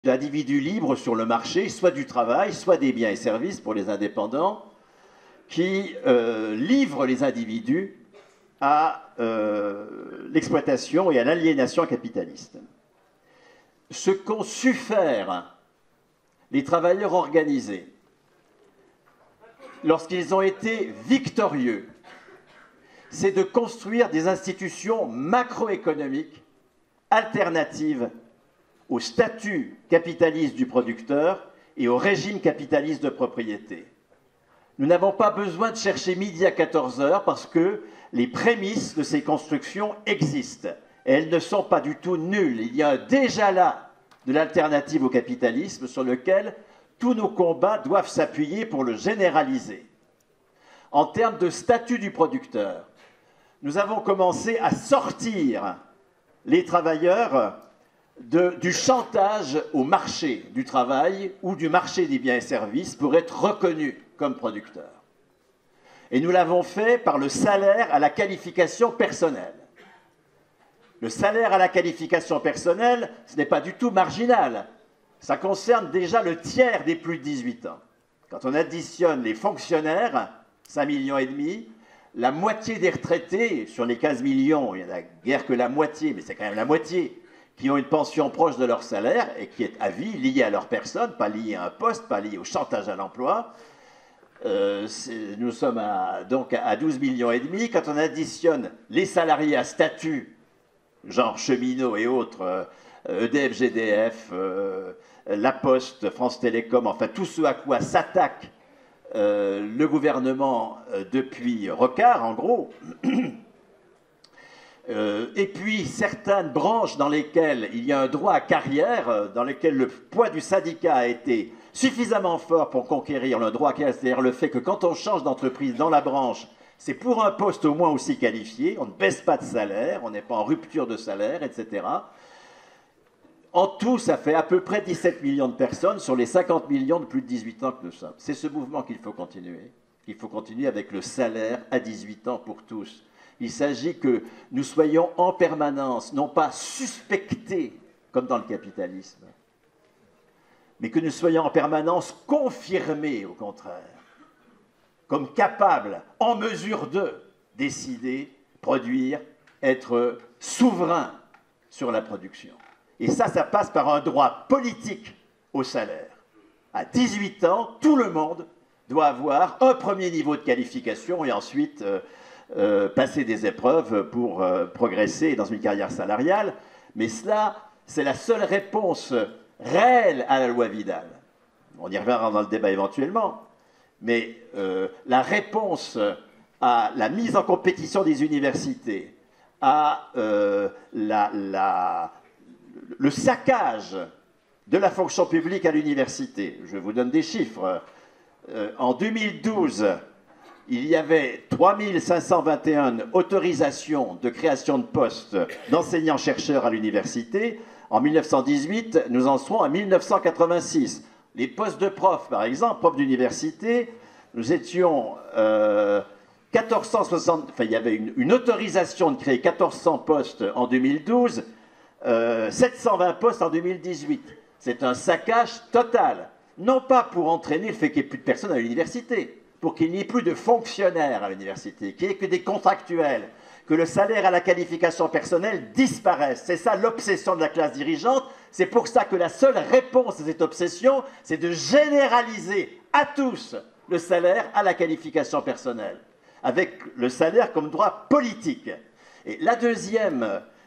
d'individus libres sur le marché, soit du travail, soit des biens et services pour les indépendants, qui livrent les individus à l'exploitation et à l'aliénation capitaliste. Ce qu'ont su faire les travailleurs organisés lorsqu'ils ont été victorieux, c'est de construire des institutions macroéconomiques alternatives au statut capitaliste du producteur et au régime capitaliste de propriété. Nous n'avons pas besoin de chercher midi à 14 heures parce que les prémices de ces constructions existent. Et elles ne sont pas du tout nulles. Il y a déjà là de l'alternative au capitalisme sur lequel tous nos combats doivent s'appuyer pour le généraliser. En termes de statut du producteur, nous avons commencé à sortir les travailleurs du chantage au marché du travail ou du marché des biens et services pour être reconnus comme producteurs. Et nous l'avons fait par le salaire à la qualification personnelle. Le salaire à la qualification personnelle, ce n'est pas du tout marginal. Ça concerne déjà le tiers des plus de 18 ans. Quand on additionne les fonctionnaires, 5,5 millions, la moitié des retraités, sur les 15 millions, il n'y en a guère que la moitié, mais c'est quand même la moitié, qui ont une pension proche de leur salaire et qui est à vie, liée à leur personne, pas liée à un poste, pas liée au chantage à l'emploi. Nous sommes donc à 12,5 millions. Quand on additionne les salariés à statut, genre cheminots et autres, EDF, GDF, La Poste, France Télécom, enfin tout ce à quoi s'attaque le gouvernement depuis Rocard, en gros, et puis certaines branches dans lesquelles il y a un droit à carrière, dans lesquelles le poids du syndicat a été suffisamment fort pour conquérir le droit à carrière, c'est-à-dire le fait que quand on change d'entreprise dans la branche, c'est pour un poste au moins aussi qualifié, on ne baisse pas de salaire, on n'est pas en rupture de salaire, etc. En tout, ça fait à peu près 17 millions de personnes sur les 50 millions de plus de 18 ans que nous sommes. C'est ce mouvement qu'il faut continuer. Il faut continuer avec le salaire à 18 ans pour tous. Il s'agit que nous soyons en permanence, non pas suspectés, comme dans le capitalisme, mais que nous soyons en permanence confirmés, au contraire, comme capables, en mesure de décider, produire, être souverains sur la production. Et ça passe par un droit politique au salaire. À 18 ans, tout le monde doit avoir un premier niveau de qualification et ensuite passer des épreuves pour progresser dans une carrière salariale. Mais cela, c'est la seule réponse réelle à la loi Vidal. On y reviendra dans le débat éventuellement. Mais la réponse à la mise en compétition des universités, à le saccage de la fonction publique à l'université. Je vous donne des chiffres. En 2012, il y avait 3521 autorisations de création de postes d'enseignants-chercheurs à l'université. En 1918, nous en serons à 1986. Les postes de profs, par exemple, profs d'université, nous étions 1460... Enfin, il y avait une autorisation de créer 1400 postes en 2012, 720 postes en 2018. C'est un saccage total. Non pas pour entraîner le fait qu'il n'y ait plus de personnes à l'université, pour qu'il n'y ait plus de fonctionnaires à l'université, qu'il n'y ait que des contractuels, que le salaire à la qualification personnelle disparaisse. C'est ça l'obsession de la classe dirigeante. C'est pour ça que la seule réponse à cette obsession, c'est de généraliser à tous le salaire à la qualification personnelle, avec le salaire comme droit politique. Et la deuxième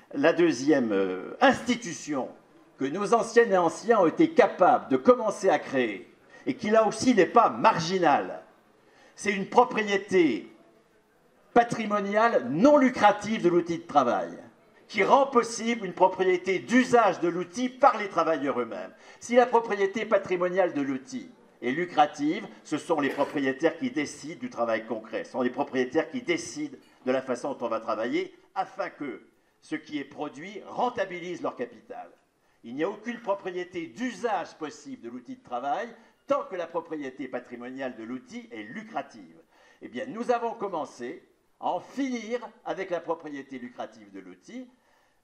institution que nos anciennes et anciens ont été capables de commencer à créer, et qui là aussi n'est pas marginale, c'est une propriété patrimoniale non lucrative de l'outil de travail, qui rend possible une propriété d'usage de l'outil par les travailleurs eux-mêmes. Si la propriété patrimoniale de l'outil est lucrative, ce sont les propriétaires qui décident du travail concret, ce sont les propriétaires qui décident de la façon dont on va travailler, afin que ce qui est produit rentabilise leur capital. Il n'y a aucune propriété d'usage possible de l'outil de travail tant que la propriété patrimoniale de l'outil est lucrative. Eh bien, nous avons commencé à en finir avec la propriété lucrative de l'outil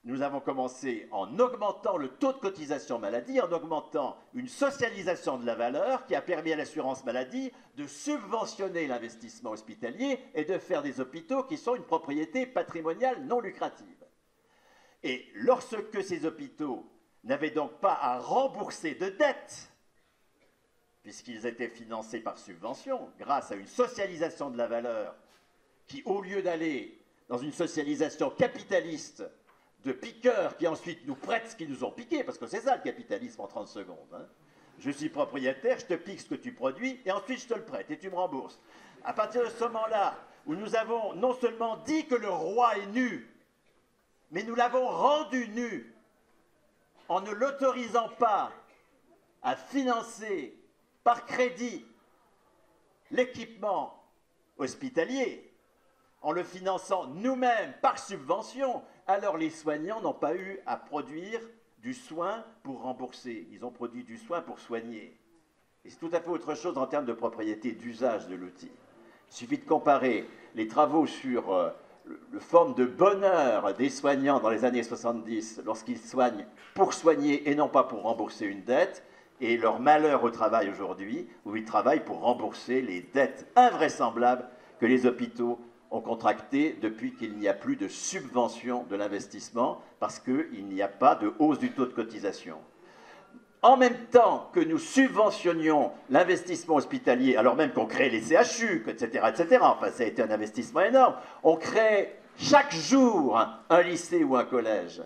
nous avons commencé en augmentant le taux de cotisation maladie, en augmentant une socialisation de la valeur qui a permis à l'assurance maladie de subventionner l'investissement hospitalier et de faire des hôpitaux qui sont une propriété patrimoniale non lucrative. Et lorsque ces hôpitaux n'avaient donc pas à rembourser de dettes, puisqu'ils étaient financés par subvention, grâce à une socialisation de la valeur qui, au lieu d'aller dans une socialisation capitaliste de piqueurs qui ensuite nous prêtent ce qu'ils nous ont piqué, parce que c'est ça le capitalisme en 30 secondes. Hein. Je suis propriétaire, je te pique ce que tu produis, et ensuite je te le prête, et tu me rembourses. À partir de ce moment-là, où nous avons non seulement dit que le roi est nu, mais nous l'avons rendu nu, en ne l'autorisant pas à financer par crédit l'équipement hospitalier, en le finançant nous-mêmes par subvention, alors les soignants n'ont pas eu à produire du soin pour rembourser. Ils ont produit du soin pour soigner. Et c'est tout à fait autre chose en termes de propriété, d'usage de l'outil. Il suffit de comparer les travaux sur le forme de bonheur des soignants dans les années 70, lorsqu'ils soignent pour soigner et non pas pour rembourser une dette, et leur malheur au travail aujourd'hui, où ils travaillent pour rembourser les dettes invraisemblables que les hôpitaux ont contracté depuis qu'il n'y a plus de subvention de l'investissement, parce qu'il n'y a pas de hausse du taux de cotisation. En même temps que nous subventionnions l'investissement hospitalier, alors même qu'on crée les CHU, etc., etc., enfin ça a été un investissement énorme, on crée chaque jour un lycée ou un collège.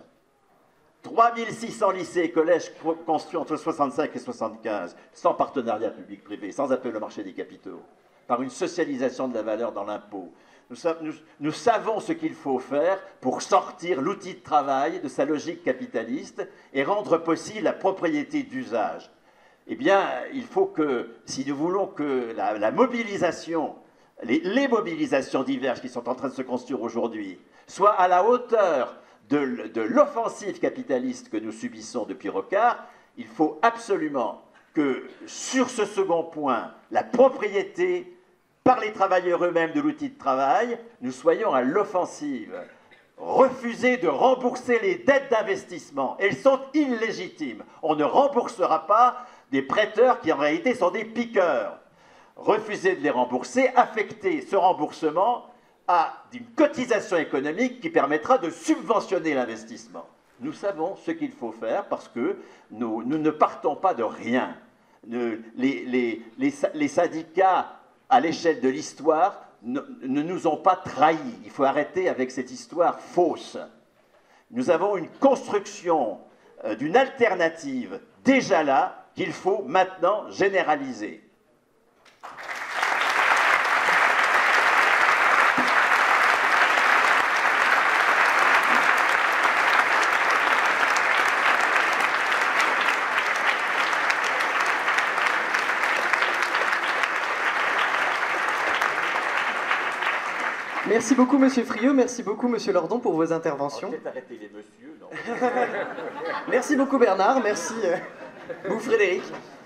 3600 lycées et collèges construits entre 65 et 75, sans partenariat public-privé, sans appel au marché des capitaux, par une socialisation de la valeur dans l'impôt. Nous savons ce qu'il faut faire pour sortir l'outil de travail de sa logique capitaliste et rendre possible la propriété d'usage. Eh bien, il faut que, si nous voulons que la mobilisation, les mobilisations diverses qui sont en train de se construire aujourd'hui, soient à la hauteur de l'offensive capitaliste que nous subissons depuis Rocard, il faut absolument que, sur ce second point, la propriété par les travailleurs eux-mêmes de l'outil de travail, nous soyons à l'offensive. Refuser de rembourser les dettes d'investissement, elles sont illégitimes. On ne remboursera pas des prêteurs qui en réalité sont des piqueurs. Refuser de les rembourser, affecter ce remboursement à une cotisation économique qui permettra de subventionner l'investissement. Nous savons ce qu'il faut faire parce que nous ne partons pas de rien. Les syndicats, à l'échelle de l'histoire, ne nous ont pas trahis. Il faut arrêter avec cette histoire fausse. Nous avons une construction d'une alternative déjà là qu'il faut maintenant généraliser. Merci beaucoup, Monsieur Friot. Merci beaucoup, Monsieur Lordon, pour vos interventions. Peut-être arrêter les messieurs, non. Merci beaucoup, Bernard. Merci, vous, Frédéric.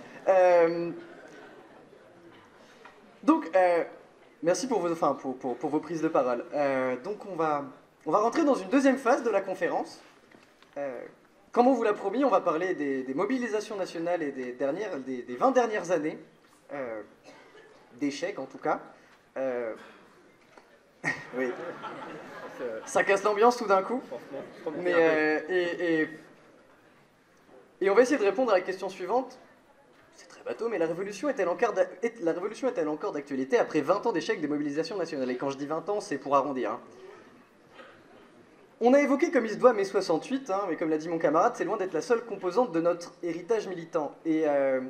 Merci pour vos prises de parole. Donc, on va rentrer dans une deuxième phase de la conférence. Comme on vous l'a promis, on va parler des mobilisations nationales et des 20 dernières années, d'échecs en tout cas. Oui. Ça casse l'ambiance tout d'un coup. Et on va essayer de répondre à la question suivante. C'est très bateau, mais la révolution est-elle encore d'actualité après 20 ans d'échecs des mobilisations nationales? Et quand je dis 20 ans, c'est pour arrondir. Hein. On a évoqué comme il se doit mai 68, mais comme l'a dit mon camarade, c'est loin d'être la seule composante de notre héritage militant. Et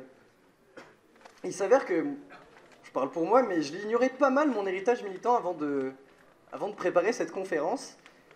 il s'avère que, je parle pour moi, mais je l'ignorais pas mal mon héritage militant avant de préparer cette conférence.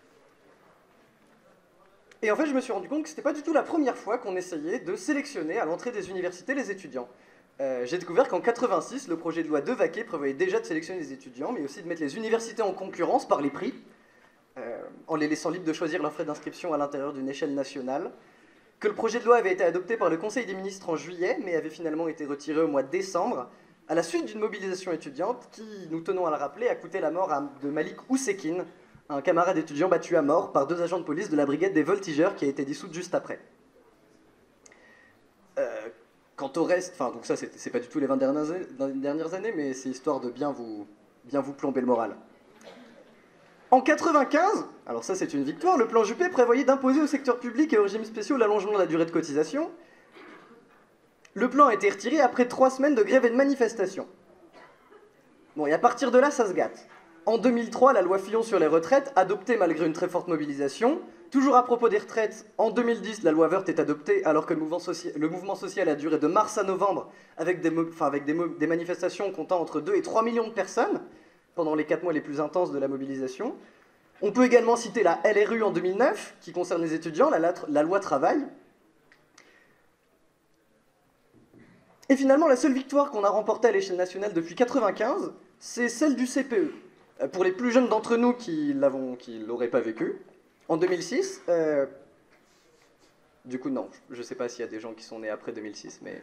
Et en fait, je me suis rendu compte que c'était pas du tout la première fois qu'on essayait de sélectionner à l'entrée des universités les étudiants. J'ai découvert qu'en 86, le projet de loi Devaquet prévoyait déjà de sélectionner les étudiants, mais aussi de mettre les universités en concurrence par les prix, en les laissant libres de choisir leurs frais d'inscription à l'intérieur d'une échelle nationale. Que le projet de loi avait été adopté par le Conseil des ministres en juillet, mais avait finalement été retiré au mois de décembre, à la suite d'une mobilisation étudiante qui, nous tenons à le rappeler, a coûté la mort de Malik Oussekine, un camarade étudiant battu à mort par 2 agents de police de la brigade des voltigeurs qui a été dissoute juste après. Quant au reste, enfin donc ça c'est pas du tout les 20 dernières années, mais c'est histoire de bien vous plomber le moral. En 95, alors ça c'est une victoire, le plan Juppé prévoyait d'imposer au secteur public et aux régimes spéciaux l'allongement de la durée de cotisation. Le plan a été retiré après 3 semaines de grève et de manifestations. Bon, et à partir de là, ça se gâte. En 2003, la loi Fillon sur les retraites, adoptée malgré une très forte mobilisation. Toujours à propos des retraites, en 2010, la loi Woerth est adoptée alors que le mouvement social a duré de mars à novembre avec des manifestations comptant entre 2 et 3 millions de personnes pendant les 4 mois les plus intenses de la mobilisation. On peut également citer la LRU en 2009, qui concerne les étudiants, la loi travail. Et finalement, la seule victoire qu'on a remportée à l'échelle nationale depuis 1995, c'est celle du CPE. Pour les plus jeunes d'entre nous qui ne l'auraient pas vécu, en 2006, du coup non, je ne sais pas s'il y a des gens qui sont nés après 2006, mais...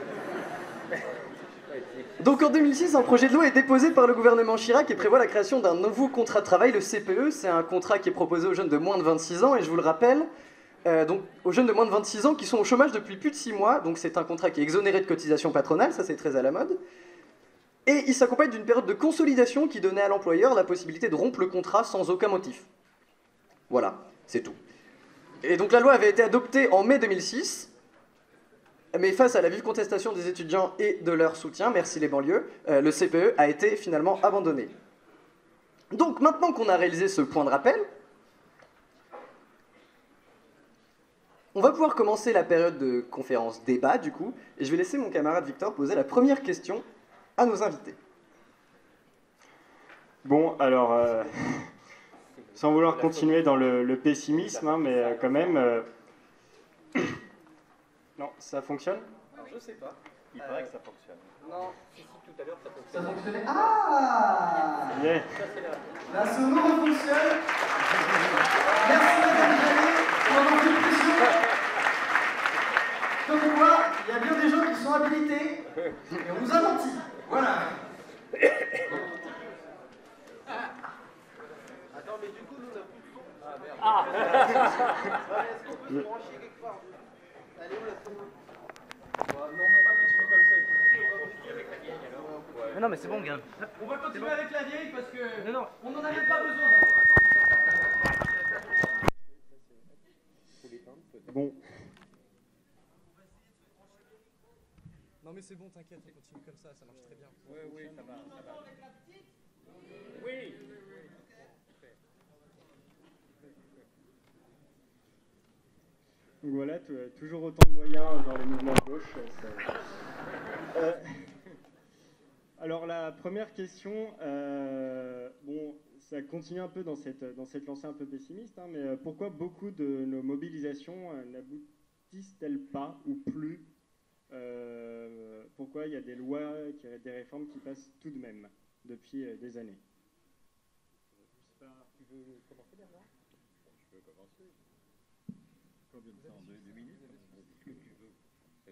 Donc en 2006, un projet de loi est déposé par le gouvernement Chirac et prévoit la création d'un nouveau contrat de travail, le CPE. C'est un contrat qui est proposé aux jeunes de moins de 26 ans, et je vous le rappelle, donc aux jeunes de moins de 26 ans qui sont au chômage depuis plus de 6 mois, donc c'est un contrat qui est exonéré de cotisations patronales, ça c'est très à la mode, et il s'accompagne d'une période de consolidation qui donnait à l'employeur la possibilité de rompre le contrat sans aucun motif. Voilà, c'est tout. Et donc la loi avait été adoptée en mai 2006, mais face à la vive contestation des étudiants et de leur soutien, merci les banlieues, le CPE a été finalement abandonné. Donc maintenant qu'on a réalisé ce point de rappel, on va pouvoir commencer la période de conférence débat du coup, et je vais laisser mon camarade Victor poser la première question à nos invités. Bon, alors, sans vouloir continuer dans le pessimisme, hein, mais quand même... Non, ça fonctionne? Alors je sais pas. Il paraît que ça fonctionne. Non, si, tout à l'heure ça fonctionne. Ça fonctionnait. Ah Yeah. La sono fonctionne. Merci Madame Jallet pour votre question. Comme quoi, il y a bien des gens qui sont habilités et on nous a menti. Voilà. Attends, mais du coup, nous on a plus de son. Ah merde. Ah. Est-ce qu'on peut se brancher quelque part? Allez, où la sono? Non, on va continuer comme ça. Mais non, mais c'est bon, gars. On va continuer avec la vieille parce que Non. on n'en a même pas besoin. Bon. Non mais c'est bon, t'inquiète, on continue comme ça marche très bien. Oui, ça va. Oui. Donc voilà, toujours autant de moyens dans les mouvements de gauche. Alors la première question, bon, ça continue un peu dans cette lancée un peu pessimiste, hein, mais pourquoi beaucoup de nos mobilisations n'aboutissent-elles pas ou plus? Pourquoi il y a des lois, des réformes qui passent tout de même depuis des années? Je sais pas, tu veux commencer, Bernard? Je peux commencer. Combien de temps? 2 minutes? Ce que tu veux.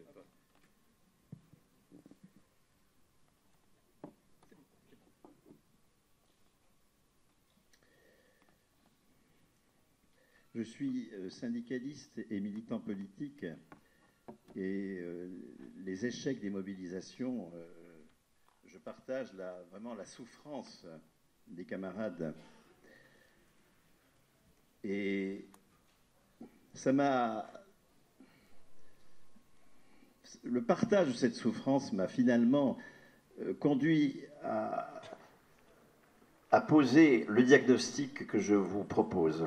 Je suis syndicaliste et militant politique, et les échecs des mobilisations, je partage vraiment la souffrance des camarades. Et le partage de cette souffrance m'a finalement conduit à poser le diagnostic que je vous propose.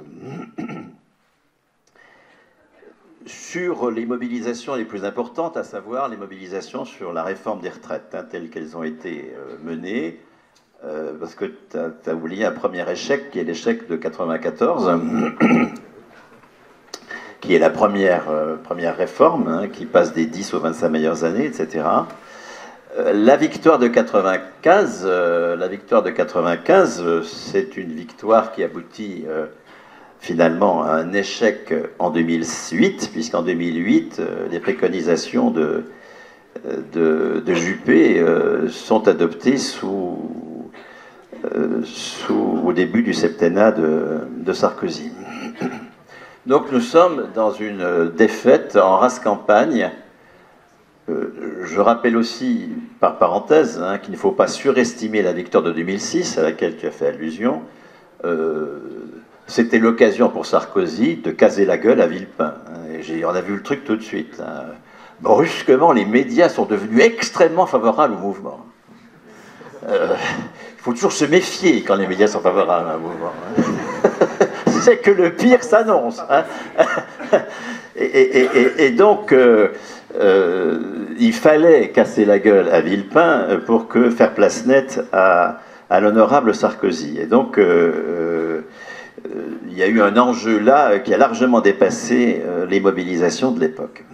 Sur les mobilisations les plus importantes, à savoir les mobilisations sur la réforme des retraites, hein, telles qu'elles ont été menées, parce que tu as oublié un premier échec, qui est l'échec de 94, qui est la première réforme, hein, qui passe des 10 aux 25 meilleures années, etc. La victoire de 95, c'est une victoire qui aboutit finalement à un échec en 2008, puisqu'en 2008, les préconisations de Juppé sont adoptées sous au début du septennat de Sarkozy. Donc nous sommes dans une défaite en race campagne. Je rappelle aussi, par parenthèse, hein, qu'il ne faut pas surestimer la victoire de 2006 à laquelle tu as fait allusion. C'était l'occasion pour Sarkozy de caser la gueule à Villepin. Et on a vu le truc tout de suite. Hein. Brusquement, les médias sont devenus extrêmement favorables au mouvement. Il faut toujours se méfier quand les médias sont favorables à un mouvement. Hein. C'est que le pire s'annonce. Hein. Et donc, il fallait casser la gueule à Villepin pour faire place nette à l'honorable Sarkozy. Et donc, il y a eu un enjeu là qui a largement dépassé les mobilisations de l'époque.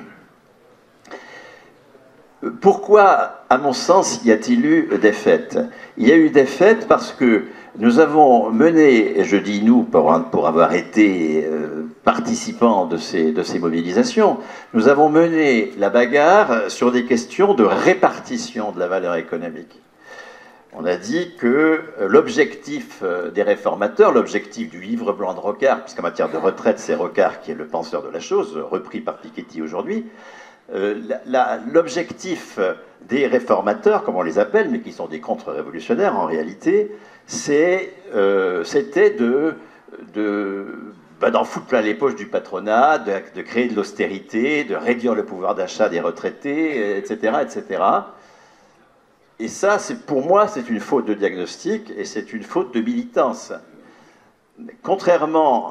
Pourquoi, à mon sens, y a-t-il eu défaite? Il y a eu défaite parce que nous avons mené, et je dis nous pour avoir été participants de ces mobilisations, nous avons mené la bagarre sur des questions de répartition de la valeur économique. On a dit que l'objectif des réformateurs, l'objectif du livre blanc de Rocard, puisqu'en matière de retraite, c'est Rocard qui est le penseur de la chose, repris par Piketty aujourd'hui, l'objectif des réformateurs, comme on les appelle, mais qui sont des contre-révolutionnaires en réalité, c'était d'en foutre plein les poches du patronat, de créer de l'austérité, de réduire le pouvoir d'achat des retraités, etc., etc. Et ça, pour moi, c'est une faute de diagnostic et c'est une faute de militance. Contrairement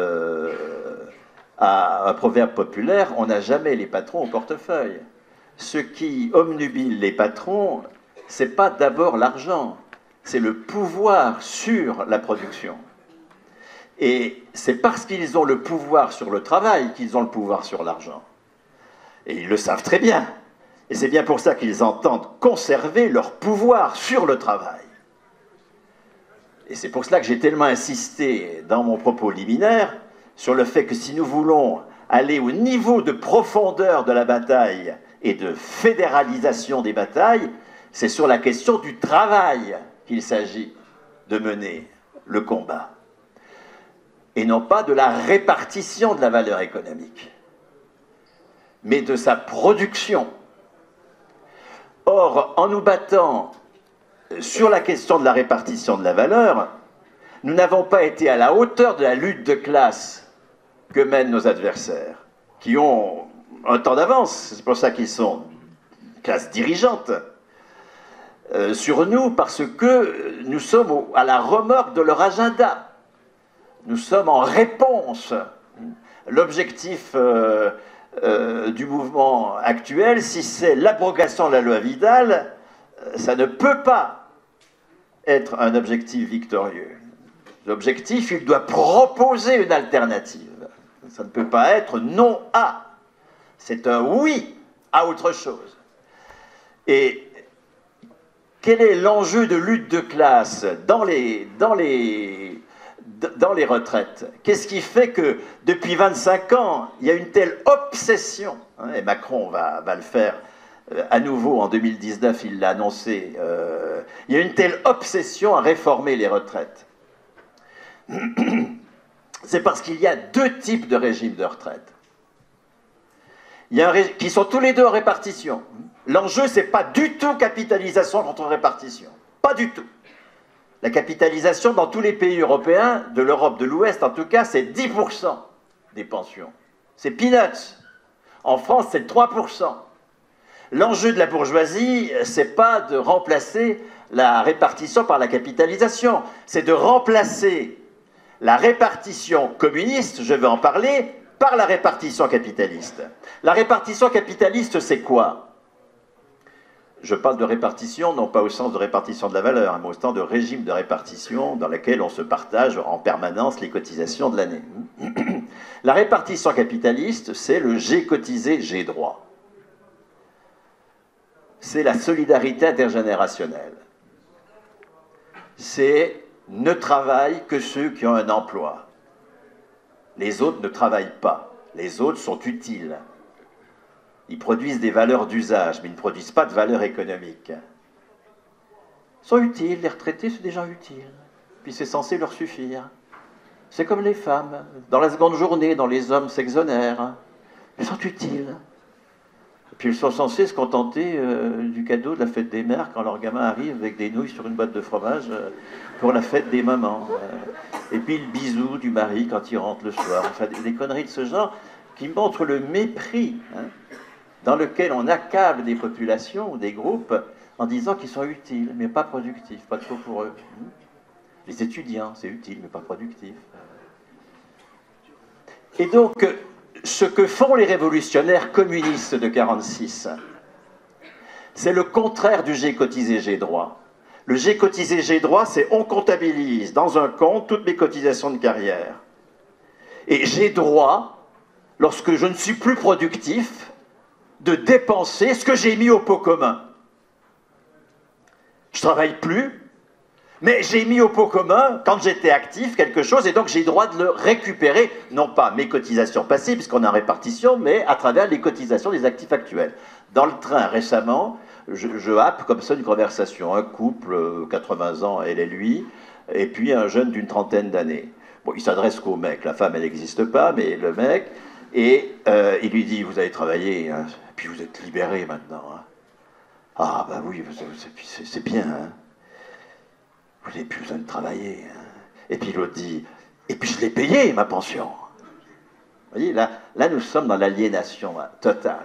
à un proverbe populaire, on n'a jamais les patrons au portefeuille. Ce qui obnubile les patrons, c'est pas d'abord l'argent, c'est le pouvoir sur la production. Et c'est parce qu'ils ont le pouvoir sur le travail qu'ils ont le pouvoir sur l'argent. Et ils le savent très bien. Et c'est bien pour ça qu'ils entendent conserver leur pouvoir sur le travail. Et c'est pour cela que j'ai tellement insisté dans mon propos liminaire sur le fait que si nous voulons aller au niveau de profondeur de la bataille et de fédéralisation des batailles, c'est sur la question du travail qu'il s'agit de mener le combat. Et non pas de la répartition de la valeur économique, mais de sa production. Or, en nous battant sur la question de la répartition de la valeur, nous n'avons pas été à la hauteur de la lutte de classe que mènent nos adversaires, qui ont un temps d'avance, c'est pour ça qu'ils sont classe dirigeante, sur nous, parce que nous sommes à la remorque de leur agenda. Nous sommes en réponse. L'objectif du mouvement actuel, si c'est l'abrogation de la loi Vidal, ça ne peut pas être un objectif victorieux. L'objectif, il doit proposer une alternative. Ça ne peut pas être non à. C'est un oui à autre chose. Et quel est l'enjeu de lutte de classe dans les retraites? Qu'est-ce qui fait que depuis 25 ans, il y a une telle obsession, hein, et Macron va le faire à nouveau en 2019, il l'a annoncé, il y a une telle obsession à réformer les retraites? C'est parce qu'il y a deux types de régimes de retraite. Il y a qui sont tous les deux en répartition. L'enjeu, c'est pas du tout capitalisation contre répartition. Pas du tout. La capitalisation dans tous les pays européens, de l'Europe de l'Ouest en tout cas, c'est 10% des pensions. C'est peanuts. En France, c'est 3%. L'enjeu de la bourgeoisie, c'est pas de remplacer la répartition par la capitalisation. C'est de remplacer la répartition communiste, je vais en parler, par la répartition capitaliste. La répartition capitaliste, c'est quoi? Je parle de répartition, non pas au sens de répartition de la valeur, mais au sens de régime de répartition dans lequel on se partage en permanence les cotisations de l'année. La répartition capitaliste, c'est le j'ai cotisé, j'ai droit. C'est la solidarité intergénérationnelle. C'est ne travaillent que ceux qui ont un emploi. Les autres ne travaillent pas. Les autres sont utiles. Ils produisent des valeurs d'usage, mais ils ne produisent pas de valeurs économiques. Ils sont utiles, les retraités, c'est des gens utiles. Puis c'est censé leur suffire. C'est comme les femmes. Dans la seconde journée, dont les hommes s'exonèrent. Ils sont utiles. Et puis ils sont censés se contenter du cadeau de la fête des mères quand leur gamin arrive avec des nouilles sur une boîte de fromage pour la fête des mamans. Et puis le bisou du mari quand il rentre le soir. Enfin, des conneries de ce genre qui montrent le mépris dans lequel on accable des populations ou des groupes en disant qu'ils sont utiles, mais pas productifs, pas de faux pour eux. Les étudiants, c'est utile, mais pas productif. Et donc, ce que font les révolutionnaires communistes de 1946, c'est le contraire du j'ai cotisé, j'ai droit. Le j'ai cotisé, j'ai droit, c'est on comptabilise dans un compte toutes mes cotisations de carrière. Et j'ai droit, lorsque je ne suis plus productif, de dépenser ce que j'ai mis au pot commun. Je ne travaille plus, mais j'ai mis au pot commun, quand j'étais actif, quelque chose, et donc j'ai le droit de le récupérer, non pas mes cotisations passées, puisqu'on est en répartition, mais à travers les cotisations des actifs actuels. Dans le train, récemment, je happe comme ça une conversation. Un couple, 80 ans, elle et lui, et puis un jeune d'une trentaine d'années. Bon, il s'adresse qu'au mec, la femme, elle n'existe pas, mais le mec, et il lui dit, vous avez travaillé, hein, puis vous êtes libéré maintenant. Hein. Ah, ben oui, c'est bien, hein. Vous n'avez plus besoin de travailler. Hein. Et puis l'autre dit, et puis je l'ai payé, ma pension. Vous voyez, là nous sommes dans l'aliénation totale.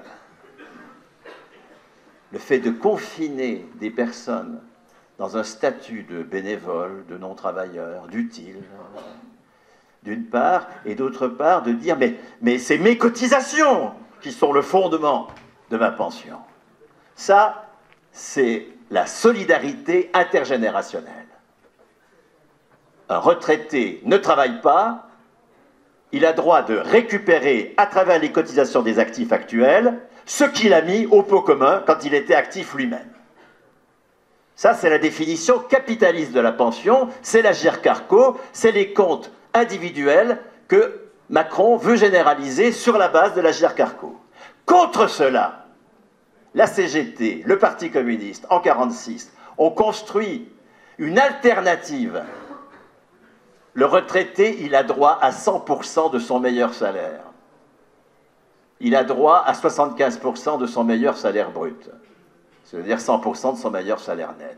Le fait de confiner des personnes dans un statut de bénévole, de non-travailleur, d'utile, d'une part, et d'autre part, de dire, mais c'est mes cotisations qui sont le fondement de ma pension. Ça, c'est la solidarité intergénérationnelle. Un retraité ne travaille pas, il a droit de récupérer à travers les cotisations des actifs actuels ce qu'il a mis au pot commun quand il était actif lui-même. Ça, c'est la définition capitaliste de la pension, c'est la GIRC-ARCO, c'est les comptes individuels que Macron veut généraliser sur la base de la GIRC-ARCO. Contre cela, la CGT, le Parti communiste, en 1946, ont construit une alternative. Le retraité, il a droit à 100% de son meilleur salaire. Il a droit à 75% de son meilleur salaire brut. C'est-à-dire 100% de son meilleur salaire net.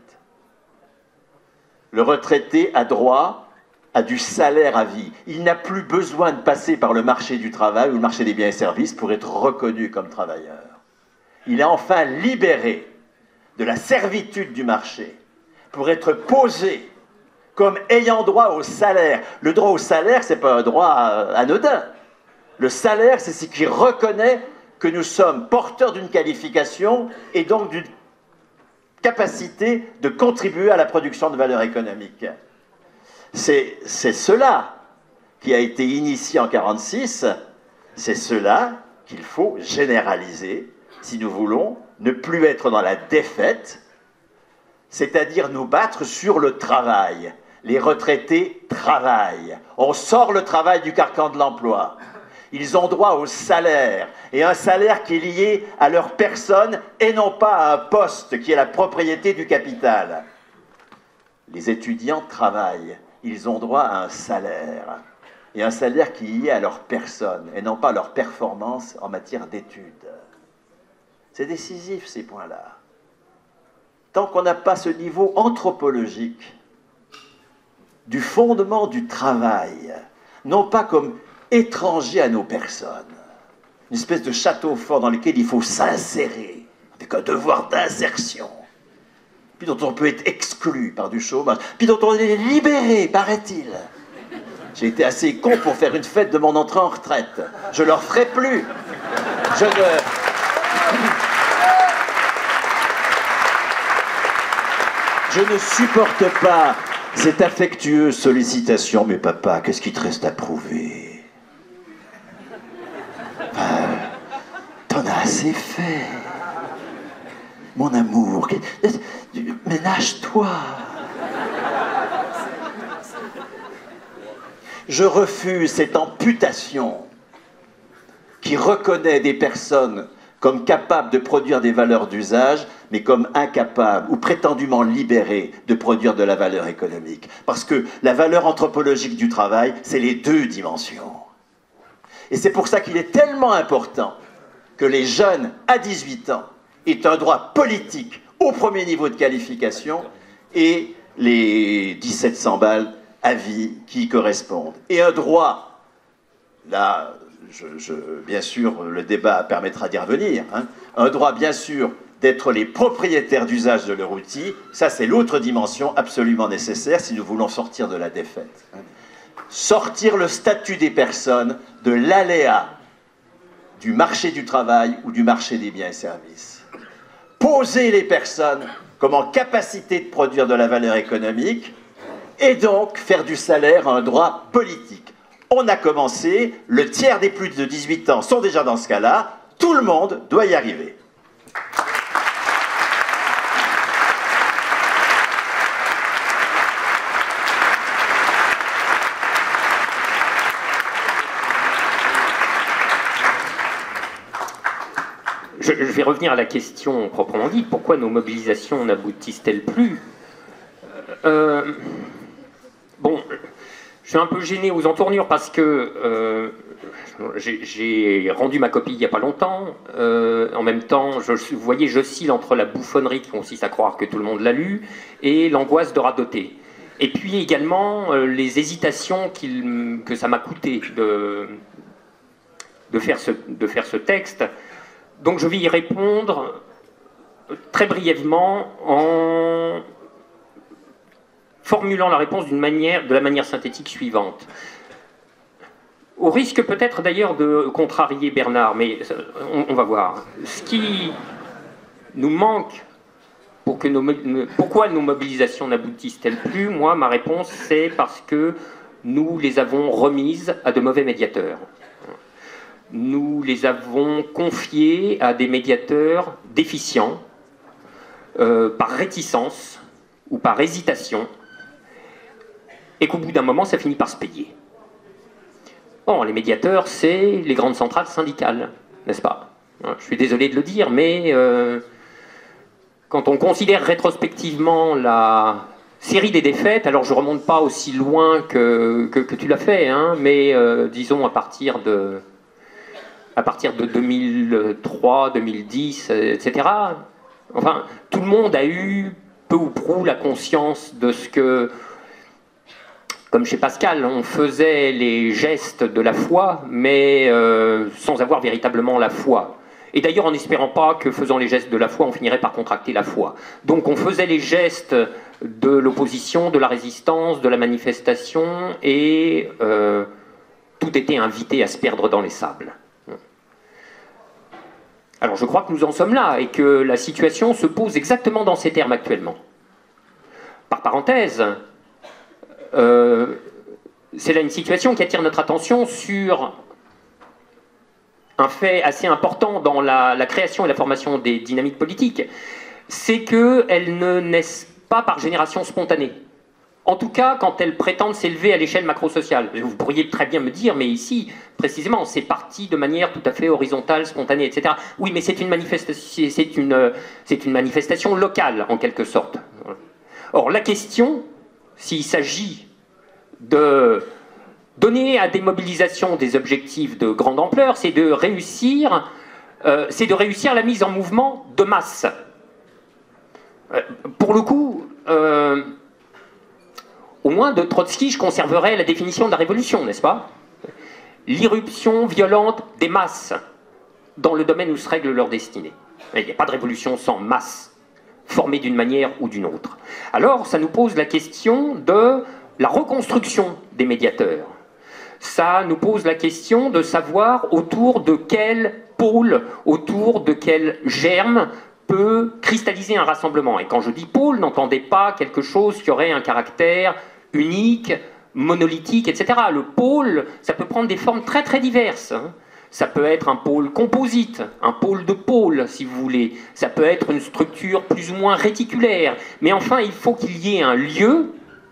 Le retraité a droit à du salaire à vie. Il n'a plus besoin de passer par le marché du travail ou le marché des biens et services pour être reconnu comme travailleur. Il est enfin libéré de la servitude du marché pour être posé comme ayant droit au salaire. Le droit au salaire, ce n'est pas un droit anodin. Le salaire, c'est ce qui reconnaît que nous sommes porteurs d'une qualification et donc d'une capacité de contribuer à la production de valeur économique. C'est cela qui a été initié en 1946, c'est cela qu'il faut généraliser si nous voulons ne plus être dans la défaite, c'est-à-dire nous battre sur le travail. Les retraités travaillent. On sort le travail du carcan de l'emploi. Ils ont droit au salaire, et un salaire qui est lié à leur personne et non pas à un poste qui est la propriété du capital. Les étudiants travaillent, ils ont droit à un salaire, et un salaire qui est lié à leur personne et non pas à leur performance en matière d'études. C'est décisif ces points-là. Tant qu'on n'a pas ce niveau anthropologique du fondement du travail, non pas comme étranger à nos personnes, une espèce de château fort dans lequel il faut s'insérer, avec un devoir d'insertion, puis dont on peut être exclu par du chômage, puis dont on est libéré, paraît-il. J'ai été assez con pour faire une fête de mon entrée en retraite. Je leur ferai plus. Je ne supporte pas cette affectueuse sollicitation. Mais papa, qu'est-ce qu'il te reste à prouver? T'en as assez fait. Mon amour, ménage-toi. Je refuse cette amputation qui reconnaît des personnes comme capable de produire des valeurs d'usage, mais comme incapable ou prétendument libéré de produire de la valeur économique. Parce que la valeur anthropologique du travail, c'est les deux dimensions. Et c'est pour ça qu'il est tellement important que les jeunes à 18 ans aient un droit politique au premier niveau de qualification et les 1700 balles à vie qui y correspondent. Et un droit, là, bien sûr, le débat permettra d'y revenir, hein, un droit, bien sûr, d'être les propriétaires d'usage de leur outil, ça c'est l'autre dimension absolument nécessaire si nous voulons sortir de la défaite. Hein. Sortir le statut des personnes de l'aléa du marché du travail ou du marché des biens et services. Poser les personnes comme en capacité de produire de la valeur économique et donc faire du salaire un droit politique. On a commencé, le tiers des plus de 18 ans sont déjà dans ce cas-là, tout le monde doit y arriver. Je vais revenir à la question proprement dite. Pourquoi nos mobilisations n'aboutissent-elles plus? Bon, je suis un peu gêné aux entournures parce que j'ai rendu ma copie il n'y a pas longtemps. En même temps, vous voyez, j'oscille entre la bouffonnerie qui consiste à croire que tout le monde l'a lu et l'angoisse de radoter. Et puis également les hésitations que ça m'a coûté de faire ce texte. Donc je vais y répondre très brièvement en formulant la réponse de la manière synthétique suivante. Au risque peut-être d'ailleurs de contrarier Bernard, mais on va voir. Ce qui nous manque, pourquoi nos mobilisations n'aboutissent-elles plus? Moi, ma réponse, c'est parce que nous les avons remises à de mauvais médiateurs. Nous les avons confiés à des médiateurs déficients, par réticence ou par hésitation, et qu'au bout d'un moment, ça finit par se payer. Or, les médiateurs, c'est les grandes centrales syndicales, n'est-ce pas? Je suis désolé de le dire, mais quand on considère rétrospectivement la série des défaites, alors je ne remonte pas aussi loin que tu l'as fait, hein, mais disons à partir de 2003, 2010, etc. Enfin, tout le monde a eu peu ou prou la conscience de ce que, comme chez Pascal, on faisait les gestes de la foi, mais sans avoir véritablement la foi. Et d'ailleurs en n'espérant pas que faisant les gestes de la foi, on finirait par contracter la foi. Donc on faisait les gestes de l'opposition, de la résistance, de la manifestation, et tout était invité à se perdre dans les sables. Alors je crois que nous en sommes là, et que la situation se pose exactement dans ces termes actuellement. Par parenthèse, c'est là une situation qui attire notre attention sur un fait assez important dans la création et la formation des dynamiques politiques, c'est qu'elles ne naissent pas par génération spontanée. En tout cas, quand elles prétendent s'élever à l'échelle macro-sociale. Vous pourriez très bien me dire, mais ici, précisément, c'est parti de manière tout à fait horizontale, spontanée, etc. Oui, mais c'est une manifestation locale, en quelque sorte. Or, la question, s'il s'agit de donner à des mobilisations des objectifs de grande ampleur, c'est de réussir la mise en mouvement de masse. Pour le coup, au moins de Trotsky, je conserverais la définition de la révolution, n'est-ce pas? L'irruption violente des masses dans le domaine où se règle leur destinée. Il n'y a pas de révolution sans masse, formée d'une manière ou d'une autre. Alors, ça nous pose la question de la reconstruction des médiateurs. Ça nous pose la question de savoir autour de quel pôle, autour de quel germe peut cristalliser un rassemblement. Et quand je dis pôle, n'entendez pas quelque chose qui aurait un caractère unique, monolithique, etc. Le pôle, ça peut prendre des formes très très diverses. Ça peut être un pôle composite, un pôle de pôle, si vous voulez. Ça peut être une structure plus ou moins réticulaire. Mais enfin, il faut qu'il y ait un lieu,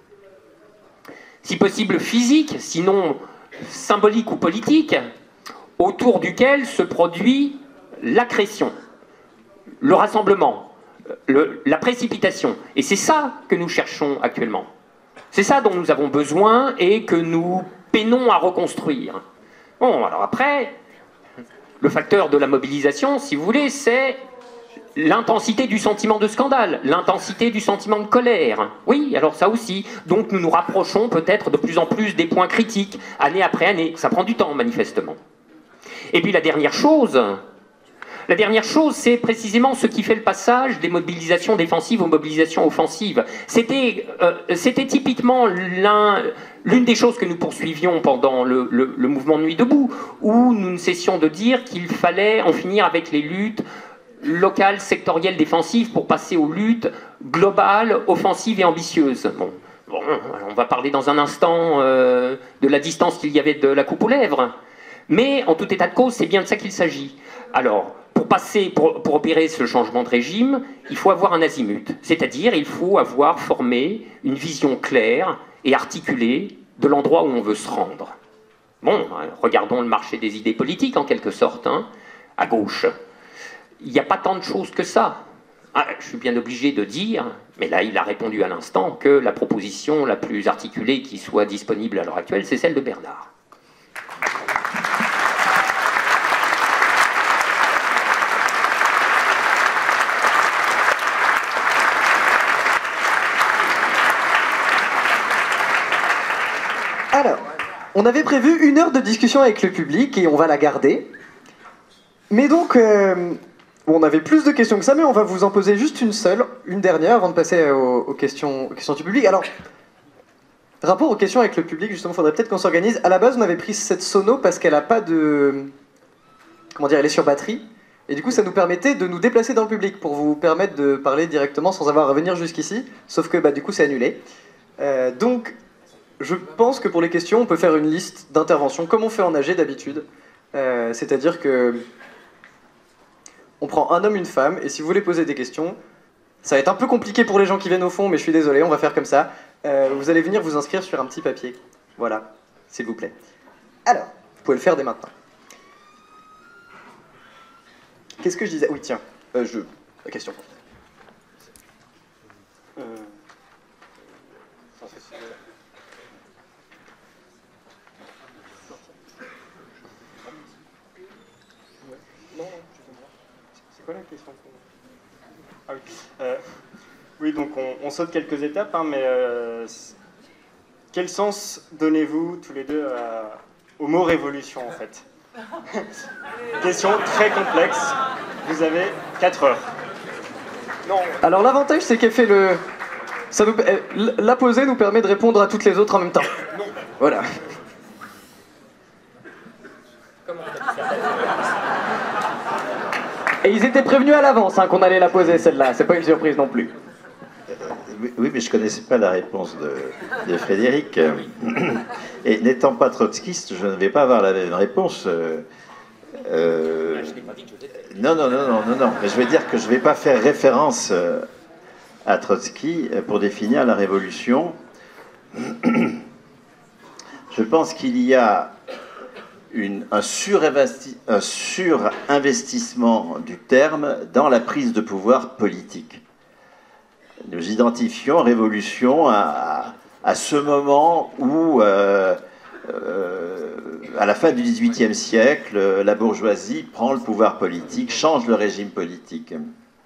si possible physique, sinon symbolique ou politique, autour duquel se produit l'accrétion, le rassemblement, la précipitation. Et c'est ça que nous cherchons actuellement. C'est ça dont nous avons besoin et que nous peinons à reconstruire. Bon, alors après, le facteur de la mobilisation, si vous voulez, c'est l'intensité du sentiment de scandale, l'intensité du sentiment de colère. Oui, alors ça aussi. Donc nous nous rapprochons peut-être de plus en plus des points critiques, année après année. Ça prend du temps, manifestement. Et puis la dernière chose, c'est précisément ce qui fait le passage des mobilisations défensives aux mobilisations offensives. C'était typiquement l'une des choses que nous poursuivions pendant le mouvement Nuit debout, où nous ne cessions de dire qu'il fallait en finir avec les luttes locales, sectorielles, défensives pour passer aux luttes globales, offensives et ambitieuses. Bon, on va parler dans un instant de la distance qu'il y avait de la coupe aux lèvres. Mais en tout état de cause, c'est bien de ça qu'il s'agit. Alors, pour opérer ce changement de régime, il faut avoir un azimut. C'est-à-dire, il faut avoir formé une vision claire et articulée de l'endroit où on veut se rendre. Bon, regardons le marché des idées politiques, en quelque sorte, hein, à gauche. Il n'y a pas tant de choses que ça. Ah, je suis bien obligé de dire, mais là, il a répondu à l'instant, que la proposition la plus articulée qui soit disponible à l'heure actuelle, c'est celle de Bernard. Alors, on avait prévu 1 heure de discussion avec le public et on va la garder. Mais donc, on avait plus de questions que ça, mais on va vous en poser juste une dernière, avant de passer aux questions du public. Alors, rapport aux questions avec le public, justement, il faudrait peut-être qu'on s'organise. À la base, on avait pris cette sono parce qu'elle n'a pas de... Comment dire, elle est sur batterie. Et du coup, ça nous permettait de nous déplacer dans le public pour vous permettre de parler directement sans avoir à revenir jusqu'ici. Sauf que, du coup, c'est annulé. Donc... Je pense que pour les questions, on peut faire une liste d'interventions, comme on fait en AG d'habitude. C'est-à-dire que on prend un homme, une femme, et si vous voulez poser des questions, ça va être un peu compliqué pour les gens qui viennent au fond, mais je suis désolé, on va faire comme ça. Vous allez venir vous inscrire sur un petit papier. Voilà, s'il vous plaît. Alors, vous pouvez le faire dès maintenant. Qu'est-ce que je disais? Oui, tiens, la question. C'est quoi la question? Ah oui. Oui, donc on saute quelques étapes, hein, mais quel sens donnez-vous tous les deux au mot révolution, en fait? Question très complexe. Vous avez 4 heures. Non. Alors l'avantage, c'est qu'elle fait le... La poser nous permet de répondre à toutes les autres en même temps. Non. Voilà. Et ils étaient prévenus à l'avance qu'on allait la poser celle-là, c'est pas une surprise non plus. Oui, mais je ne connaissais pas la réponse de Frédéric. Et n'étant pas trotskiste, je ne vais pas avoir la même réponse. Non. Mais je vais dire que je ne vais pas faire référence à Trotsky pour définir la révolution. Je pense qu'il y a un surinvestissement du terme dans la prise de pouvoir politique. Nous identifions révolution à ce moment où, à la fin du XVIIIe siècle, la bourgeoisie prend le pouvoir politique, change le régime politique.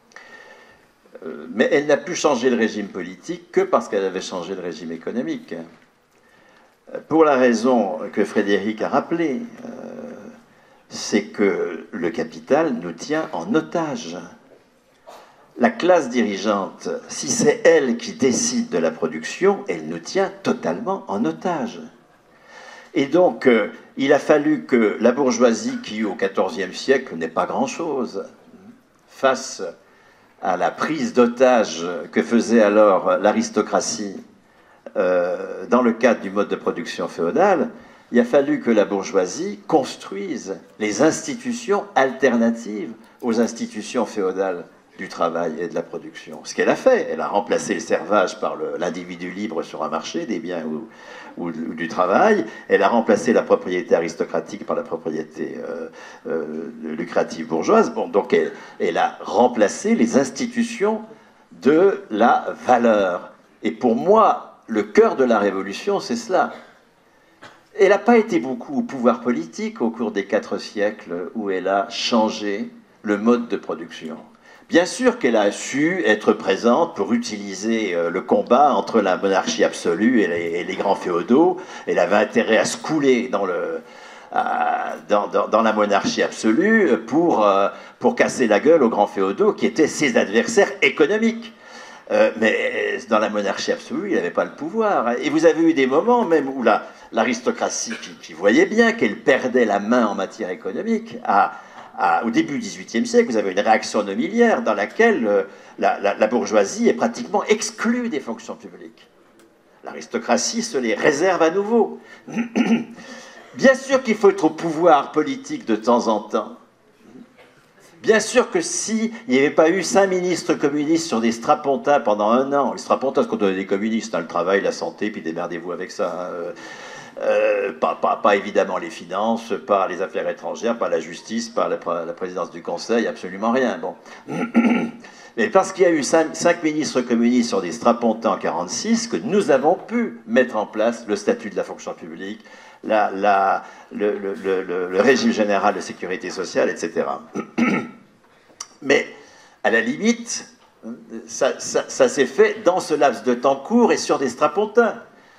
Mais elle n'a pu changer le régime politique que parce qu'elle avait changé le régime économique. Pour la raison que Frédéric a rappelée, c'est que le capital nous tient en otage. La classe dirigeante, si c'est elle qui décide de la production, elle nous tient totalement en otage. Et donc, il a fallu que la bourgeoisie, qui au XIVe siècle n'est pas grand-chose, face à la prise d'otage que faisait alors l'aristocratie dans le cadre du mode de production féodale, il a fallu que la bourgeoisie construise les institutions alternatives aux institutions féodales du travail et de la production. Ce qu'elle a fait, elle a remplacé le servage par l'individu libre sur un marché des biens ou du travail, elle a remplacé la propriété aristocratique par la propriété lucrative bourgeoise. Bon, donc elle a remplacé les institutions de la valeur. Et pour moi, le cœur de la révolution, c'est cela. Elle n'a pas été beaucoup au pouvoir politique au cours des 4 siècles où elle a changé le mode de production. Bien sûr qu'elle a su être présente pour utiliser le combat entre la monarchie absolue et les grands féodaux. Elle avait intérêt à se couler dans la monarchie absolue pour casser la gueule aux grands féodaux qui étaient ses adversaires économiques. Mais dans la monarchie absolue, il n'avait pas le pouvoir. Et vous avez eu des moments même où l'aristocratie, qui voyait bien qu'elle perdait la main en matière économique, au début du XVIIIe siècle, vous avez une réaction nobiliaire dans laquelle la bourgeoisie est pratiquement exclue des fonctions publiques. L'aristocratie se les réserve à nouveau. Bien sûr qu'il faut être au pouvoir politique de temps en temps. Bien sûr que s'il n'y avait pas eu 5 ministres communistes sur des strapontins pendant 1 an, les strapontins, ce qu'on donnait des communistes, le travail, la santé, puis démerdez-vous avec ça. Pas évidemment les finances, pas les affaires étrangères, pas la justice, pas la présidence du Conseil, absolument rien. Bon. Mais parce qu'il y a eu 5 ministres communistes sur des strapontins en 1946, que nous avons pu mettre en place le statut de la fonction publique, le régime général de sécurité sociale, etc. Mais, à la limite, ça s'est fait dans ce laps de temps court et sur des strapontins.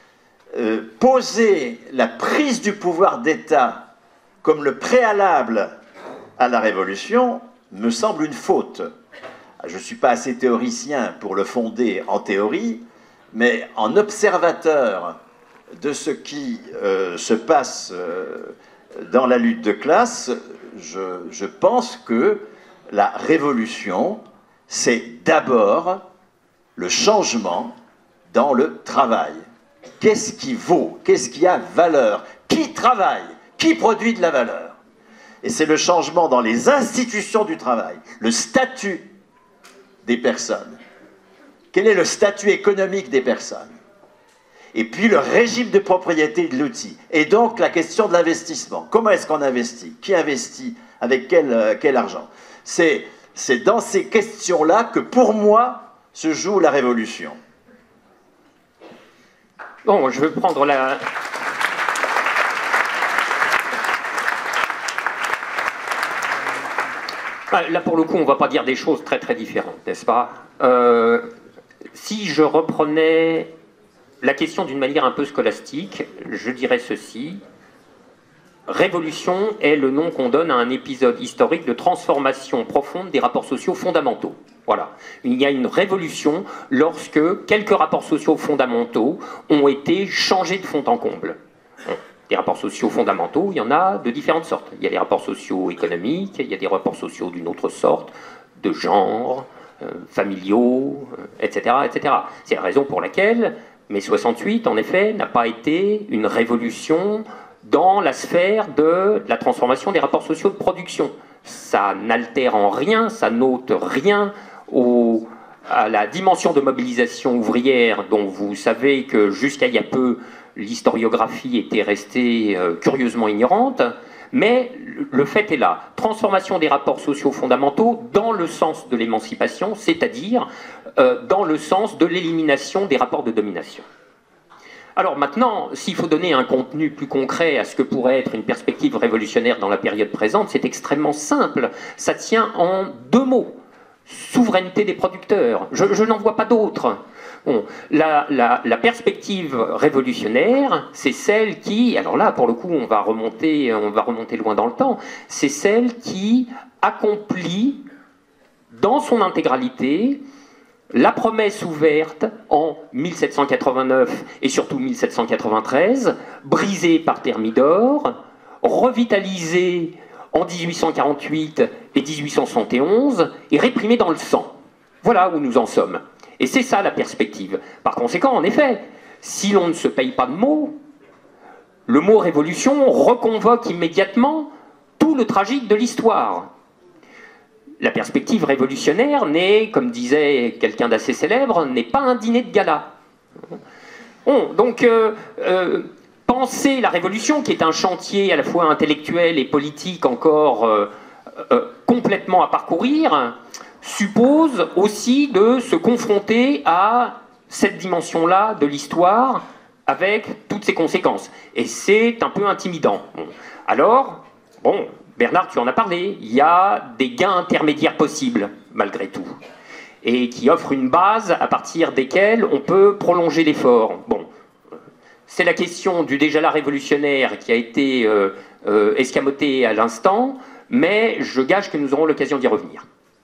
Poser la prise du pouvoir d'État comme le préalable à la révolution me semble une faute. Je ne suis pas assez théoricien pour le fonder en théorie, mais en observateur de ce qui se passe dans la lutte de classe, je pense que la révolution, c'est d'abord le changement dans le travail. Qu'est-ce qui vaut? Qu'est-ce qui a valeur? Qui travaille? Qui produit de la valeur? Et c'est le changement dans les institutions du travail, le statut des personnes. Quel est le statut économique des personnes? Et puis le régime de propriété de l'outil. Et donc la question de l'investissement. Comment est-ce qu'on investit? Qui investit? Avec quel argent? C'est dans ces questions-là que, pour moi, se joue la révolution. Bon, je vais prendre la... Là, pour le coup, on ne va pas dire des choses très très différentes, n'est-ce pas? Si je reprenais la question d'une manière un peu scolastique, je dirais ceci. Révolution est le nom qu'on donne à un épisode historique de transformation profonde des rapports sociaux fondamentaux. Voilà. Il y a une révolution lorsque quelques rapports sociaux fondamentaux ont été changés de fond en comble. Des rapports sociaux fondamentaux, il y en a de différentes sortes. Il y a des rapports sociaux économiques, il y a des rapports sociaux d'une autre sorte, de genre, familiaux, etc., etc. C'est la raison pour laquelle mai 68, en effet, n'a pas été une révolution dans la sphère de la transformation des rapports sociaux de production. Ça n'altère en rien, ça n'ôte rien à la dimension de mobilisation ouvrière dont vous savez que jusqu'à il y a peu, l'historiographie était restée curieusement ignorante, mais le fait est là. Transformation des rapports sociaux fondamentaux dans le sens de l'émancipation, c'est-à-dire dans le sens de l'élimination des rapports de domination. Alors maintenant, s'il faut donner un contenu plus concret à ce que pourrait être une perspective révolutionnaire dans la période présente, c'est extrêmement simple. Ça tient en 2 mots. Souveraineté des producteurs. Je n'en vois pas d'autres. Bon, la perspective révolutionnaire, c'est celle qui, alors là, pour le coup, on va remonter loin dans le temps, c'est celle qui accomplit dans son intégralité la promesse ouverte en 1789 et surtout 1793, brisée par Thermidor, revitalisée en 1848 et 1871 et réprimée dans le sang. Voilà où nous en sommes. Et c'est ça la perspective. Par conséquent, en effet, si l'on ne se paye pas de mots, le mot révolution reconvoque immédiatement tout le tragique de l'histoire. la perspective révolutionnaire n'est, comme disait quelqu'un d'assez célèbre, n'est pas un dîner de gala. Bon, donc, penser la révolution, qui est un chantier à la fois intellectuel et politique encore complètement à parcourir, suppose aussi de se confronter à cette dimension-là de l'histoire avec toutes ses conséquences. Et c'est un peu intimidant. Bon. Alors, bon, Bernard, tu en as parlé, il y a des gains intermédiaires possibles, malgré tout, et qui offrent une base à partir desquelles on peut prolonger l'effort. Bon, c'est la question du déjà-là révolutionnaire qui a été escamotée à l'instant, mais je gage que nous aurons l'occasion d'y revenir.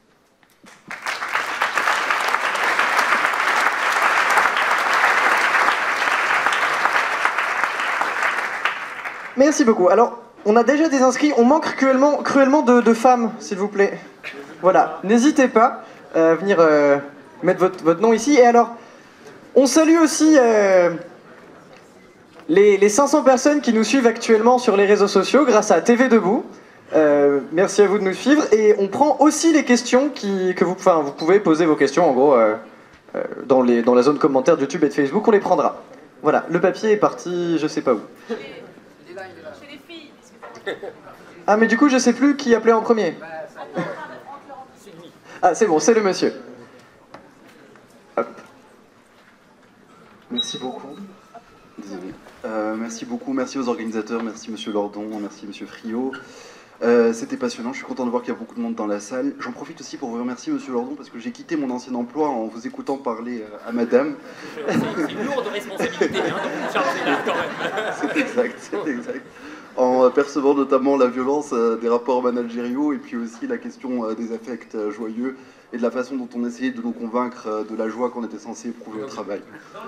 Merci beaucoup. Alors, on a déjà des inscrits, on manque cruellement de femmes, s'il vous plaît. Voilà, n'hésitez pas à venir mettre votre nom ici. Et alors, on salue aussi les 500 personnes qui nous suivent actuellement sur les réseaux sociaux grâce à TV Debout. Merci à vous de nous suivre. Et on prend aussi les questions que vous pouvez poser vos questions, en gros, dans la zone commentaire de YouTube et de Facebook, on les prendra. Voilà, le papier est parti, je sais pas où. Ah, mais du coup, je sais plus qui appelait en premier. Ah, c'est bon, c'est le monsieur. Hop. Merci beaucoup. Désolé. Merci beaucoup, merci aux organisateurs, merci monsieur Lordon, merci monsieur Friot. C'était passionnant, je suis content de voir qu'il y a beaucoup de monde dans la salle. J'en profite aussi pour vous remercier monsieur Lordon parce que j'ai quitté mon ancien emploi en vous écoutant parler à madame. C'est une lourde responsabilité, hein, de vous charger là quand même. C'est exact, c'est exact. En percevant notamment la violence des rapports managériaux et puis aussi la question des affects joyeux et de la façon dont on essayait de nous convaincre de la joie qu'on était censé éprouver au travail.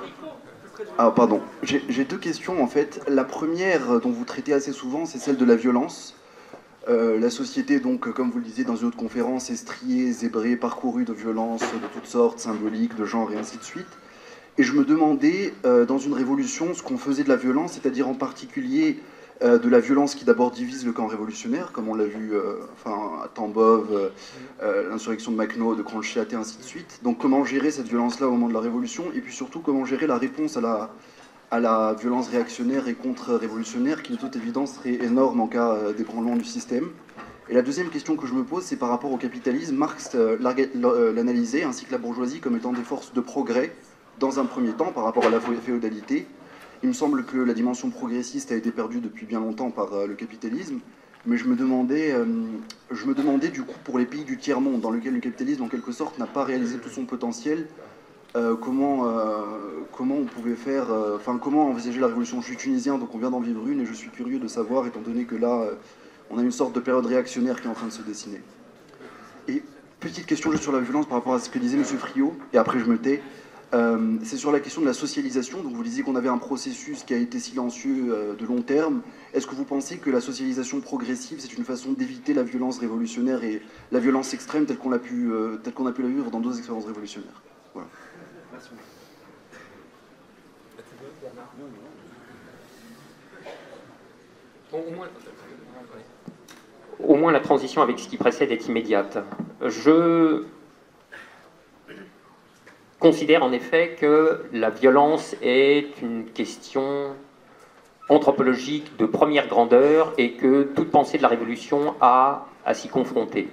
Ah pardon, j'ai deux questions en fait. La première dont vous traitez assez souvent, c'est celle de la violence. La société, donc, comme vous le disiez dans une autre conférence, est striée, zébrée, parcourue de violences de toutes sortes, symboliques, de genre et ainsi de suite. Et je me demandais, dans une révolution, ce qu'on faisait de la violence, c'est-à-dire en particulier de la violence qui d'abord divise le camp révolutionnaire, comme on l'a vu à Tambov, l'insurrection de Makhno, de Kronstadt et ainsi de suite. Donc comment gérer cette violence-là au moment de la révolution, et puis surtout comment gérer la réponse à la violence réactionnaire et contre-révolutionnaire, qui de toute évidence serait énorme en cas d'ébranlement du système. Et la deuxième question que je me pose, c'est par rapport au capitalisme. Marx l'analysait, ainsi que la bourgeoisie, comme étant des forces de progrès, dans un premier temps, par rapport à la féodalité. Il me semble que la dimension progressiste a été perdue depuis bien longtemps par le capitalisme, mais je me demandais du coup pour les pays du tiers-monde, dans lesquels le capitalisme en quelque sorte n'a pas réalisé tout son potentiel, comment on pouvait faire, comment envisager la révolution. Je suis tunisien, donc on vient d'en vivre une, et je suis curieux de savoir, étant donné que là, on a une sorte de période réactionnaire qui est en train de se dessiner. Et petite question juste sur la violence par rapport à ce que disait M. Friot, et après je me tais. C'est sur la question de la socialisation. Donc vous disiez qu'on avait un processus qui a été silencieux de long terme. Est-ce que vous pensez que la socialisation progressive, c'est une façon d'éviter la violence révolutionnaire et la violence extrême telle qu'on a pu la vivre dans d'autres expériences révolutionnaires? Voilà. Merci. Au moins la transition avec ce qui précède est immédiate. Je considère en effet que la violence est une question anthropologique de première grandeur et que toute pensée de la révolution a à s'y confronter.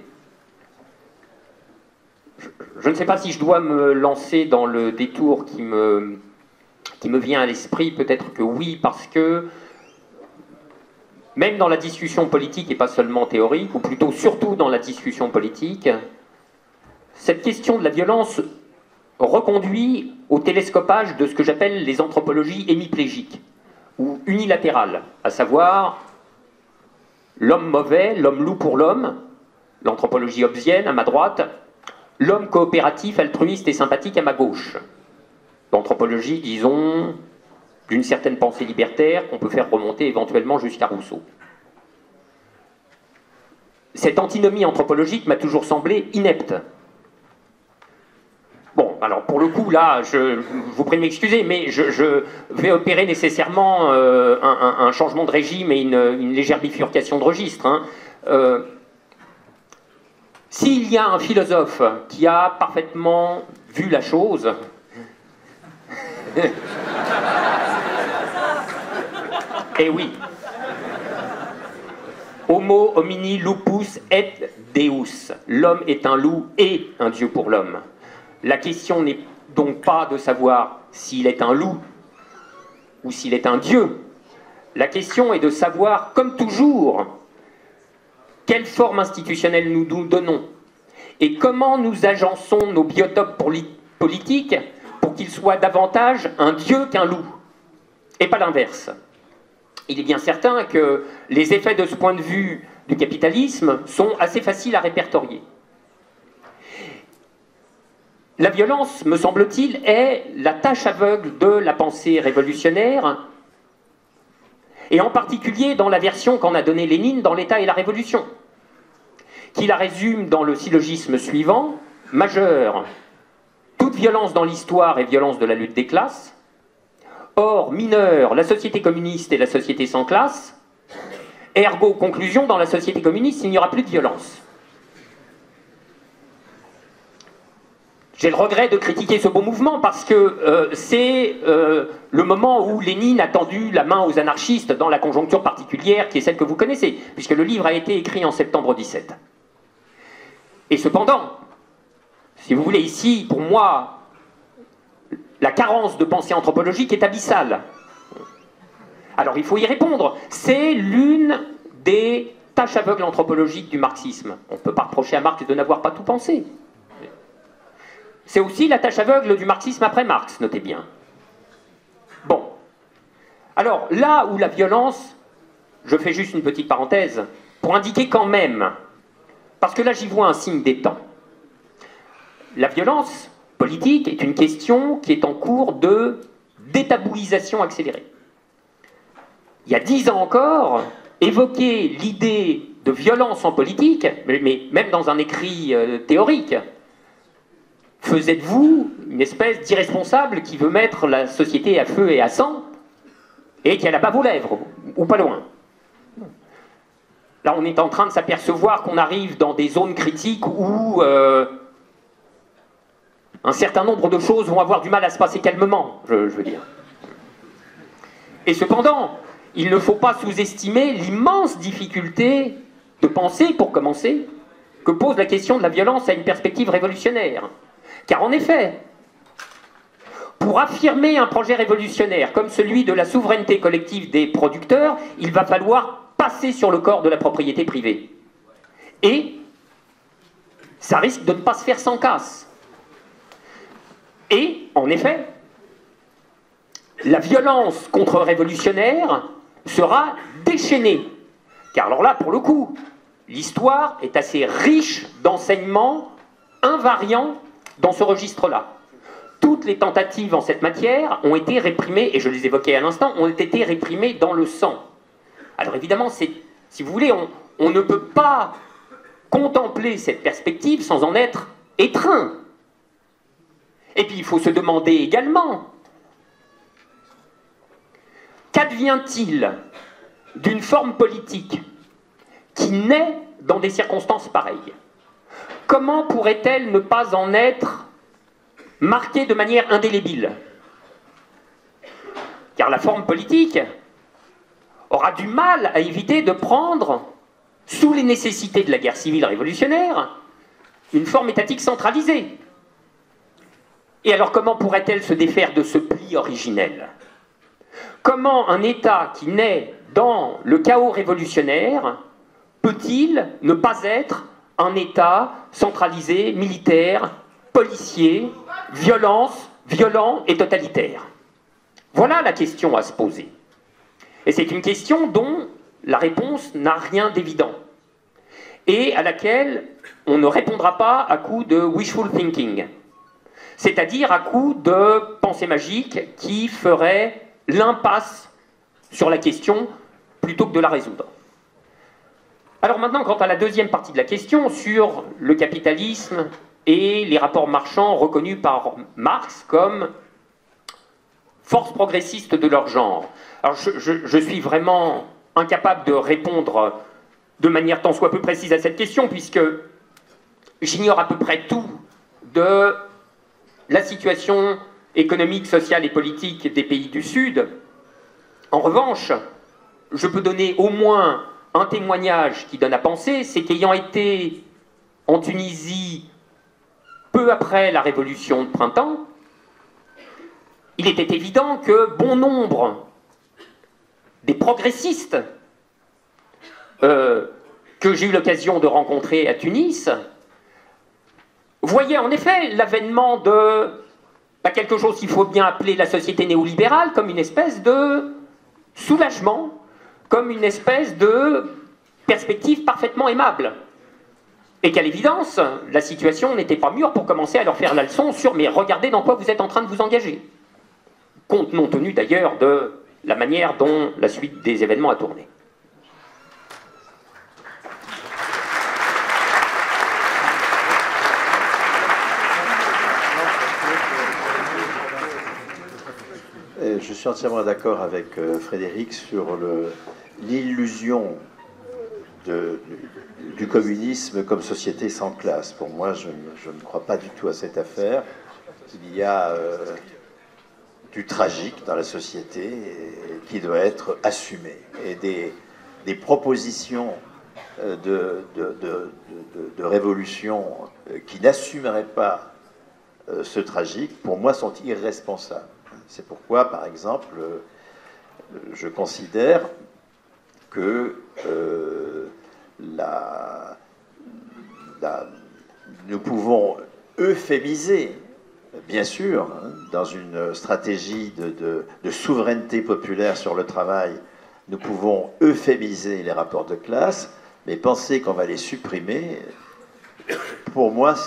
Je ne sais pas si je dois me lancer dans le détour qui me vient à l'esprit, peut-être que oui, parce que même dans la discussion politique, et pas seulement théorique, ou plutôt surtout dans la discussion politique, cette question de la violence reconduit au télescopage de ce que j'appelle les anthropologies hémiplégiques, ou unilatérales, à savoir l'homme mauvais, l'homme loup pour l'homme, l'anthropologie hobbesienne à ma droite, l'homme coopératif, altruiste et sympathique à ma gauche. L'anthropologie, disons, d'une certaine pensée libertaire qu'on peut faire remonter éventuellement jusqu'à Rousseau. Cette antinomie anthropologique m'a toujours semblé inepte. Bon, alors pour le coup, là, je vous prie de m'excuser, mais je vais opérer nécessairement un changement de régime et une légère bifurcation de registre. Hein. S'il y a un philosophe qui a parfaitement vu la chose, eh oui, Homo homini lupus et Deus. L'homme est un loup et un dieu pour l'homme. La question n'est donc pas de savoir s'il est un loup ou s'il est un dieu. La question est de savoir, comme toujours, quelle forme institutionnelle nous nous donnons et comment nous agençons nos biotopes politiques pour qu'ils soient davantage un dieu qu'un loup, et pas l'inverse. Il est bien certain que les effets de ce point de vue du capitalisme sont assez faciles à répertorier. La violence, me semble-t-il, est la tâche aveugle de la pensée révolutionnaire, et en particulier dans la version qu'en a donnée Lénine dans l'État et la Révolution, qui la résume dans le syllogisme suivant: majeur, toute violence dans l'histoire est violence de la lutte des classes. Or, mineur, la société communiste est la société sans classe. Ergo, conclusion, dans la société communiste, il n'y aura plus de violence. J'ai le regret de critiquer ce beau mouvement parce que c'est le moment où Lénine a tendu la main aux anarchistes dans la conjoncture particulière qui est celle que vous connaissez, puisque le livre a été écrit en septembre 17. Et cependant, si vous voulez, ici, pour moi, la carence de pensée anthropologique est abyssale. Alors il faut y répondre. C'est l'une des tâches aveugles anthropologiques du marxisme. On ne peut pas reprocher à Marx de n'avoir pas tout pensé. C'est aussi la tâche aveugle du marxisme après Marx, notez bien. Bon. Alors, là où la violence, je fais juste une petite parenthèse, pour indiquer quand même, parce que là j'y vois un signe des temps. La violence politique est une question qui est en cours de détabouisation accélérée. Il y a 10 ans encore, évoquer l'idée de violence en politique, mais même dans un écrit théorique, faisait de vous une espèce d'irresponsable qui veut mettre la société à feu et à sang et qui a la bave aux lèvres, ou pas loin. Là, on est en train de s'apercevoir qu'on arrive dans des zones critiques où un certain nombre de choses vont avoir du mal à se passer calmement, je veux dire. Et cependant, il ne faut pas sous-estimer l'immense difficulté de penser, pour commencer, que pose la question de la violence à une perspective révolutionnaire. Car en effet, pour affirmer un projet révolutionnaire comme celui de la souveraineté collective des producteurs, il va falloir passer sur le corps de la propriété privée. Et ça risque de ne pas se faire sans casse. Et, en effet, la violence contre-révolutionnaire sera déchaînée. Car alors là, pour le coup, l'histoire est assez riche d'enseignements invariants dans ce registre-là. Toutes les tentatives en cette matière ont été réprimées, et je les évoquais à l'instant, ont été réprimées dans le sang. Alors évidemment, si vous voulez, on ne peut pas contempler cette perspective sans en être étreint. Et puis il faut se demander également, qu'advient-il d'une forme politique qui naît dans des circonstances pareilles? Comment pourrait-elle ne pas en être marquée de manière indélébile? Car la forme politique aura du mal à éviter de prendre, sous les nécessités de la guerre civile révolutionnaire, une forme étatique centralisée. Et alors comment pourrait-elle se défaire de ce pli originel? Comment un État qui naît dans le chaos révolutionnaire peut-il ne pas être un État centralisé, militaire, policier, violent et totalitaire? Voilà la question à se poser. Et c'est une question dont la réponse n'a rien d'évident. Et à laquelle on ne répondra pas à coup de wishful thinking. C'est-à-dire à coup de pensée magique qui ferait l'impasse sur la question plutôt que de la résoudre. Alors maintenant, quant à la deuxième partie de la question, sur le capitalisme et les rapports marchands reconnus par Marx comme force progressiste de leur genre. Alors je suis vraiment incapable de répondre de manière tant soit peu précise à cette question, puisque J'ignore à peu près tout de la situation économique, sociale et politique des pays du Sud. En revanche, je peux donner au moins un témoignage qui donne à penser, c'est qu'ayant été en Tunisie peu après la révolution de printemps, il était évident que bon nombre des progressistes que j'ai eu l'occasion de rencontrer à Tunis voyaient en effet l'avènement de quelque chose qu'il faut bien appeler la société néolibérale comme une espèce de soulagement, comme une espèce de perspective parfaitement aimable. Et qu'à l'évidence, la situation n'était pas mûre pour commencer à leur faire la leçon sur « mais regardez dans quoi vous êtes en train de vous engager ». Compte non tenu d'ailleurs de la manière dont la suite des événements a tourné. Je suis entièrement d'accord avec Frédéric sur l'illusion du communisme comme société sans classe. Pour moi, je ne crois pas du tout à cette affaire. Il y a du tragique dans la société qui doit être assumé. Et des propositions de révolution qui n'assumeraient pas ce tragique, pour moi, sont irresponsables. C'est pourquoi, par exemple, je considère que nous pouvons euphémiser, bien sûr, dans une stratégie de souveraineté populaire sur le travail, nous pouvons euphémiser les rapports de classe, mais penser qu'on va les supprimer, pour moi,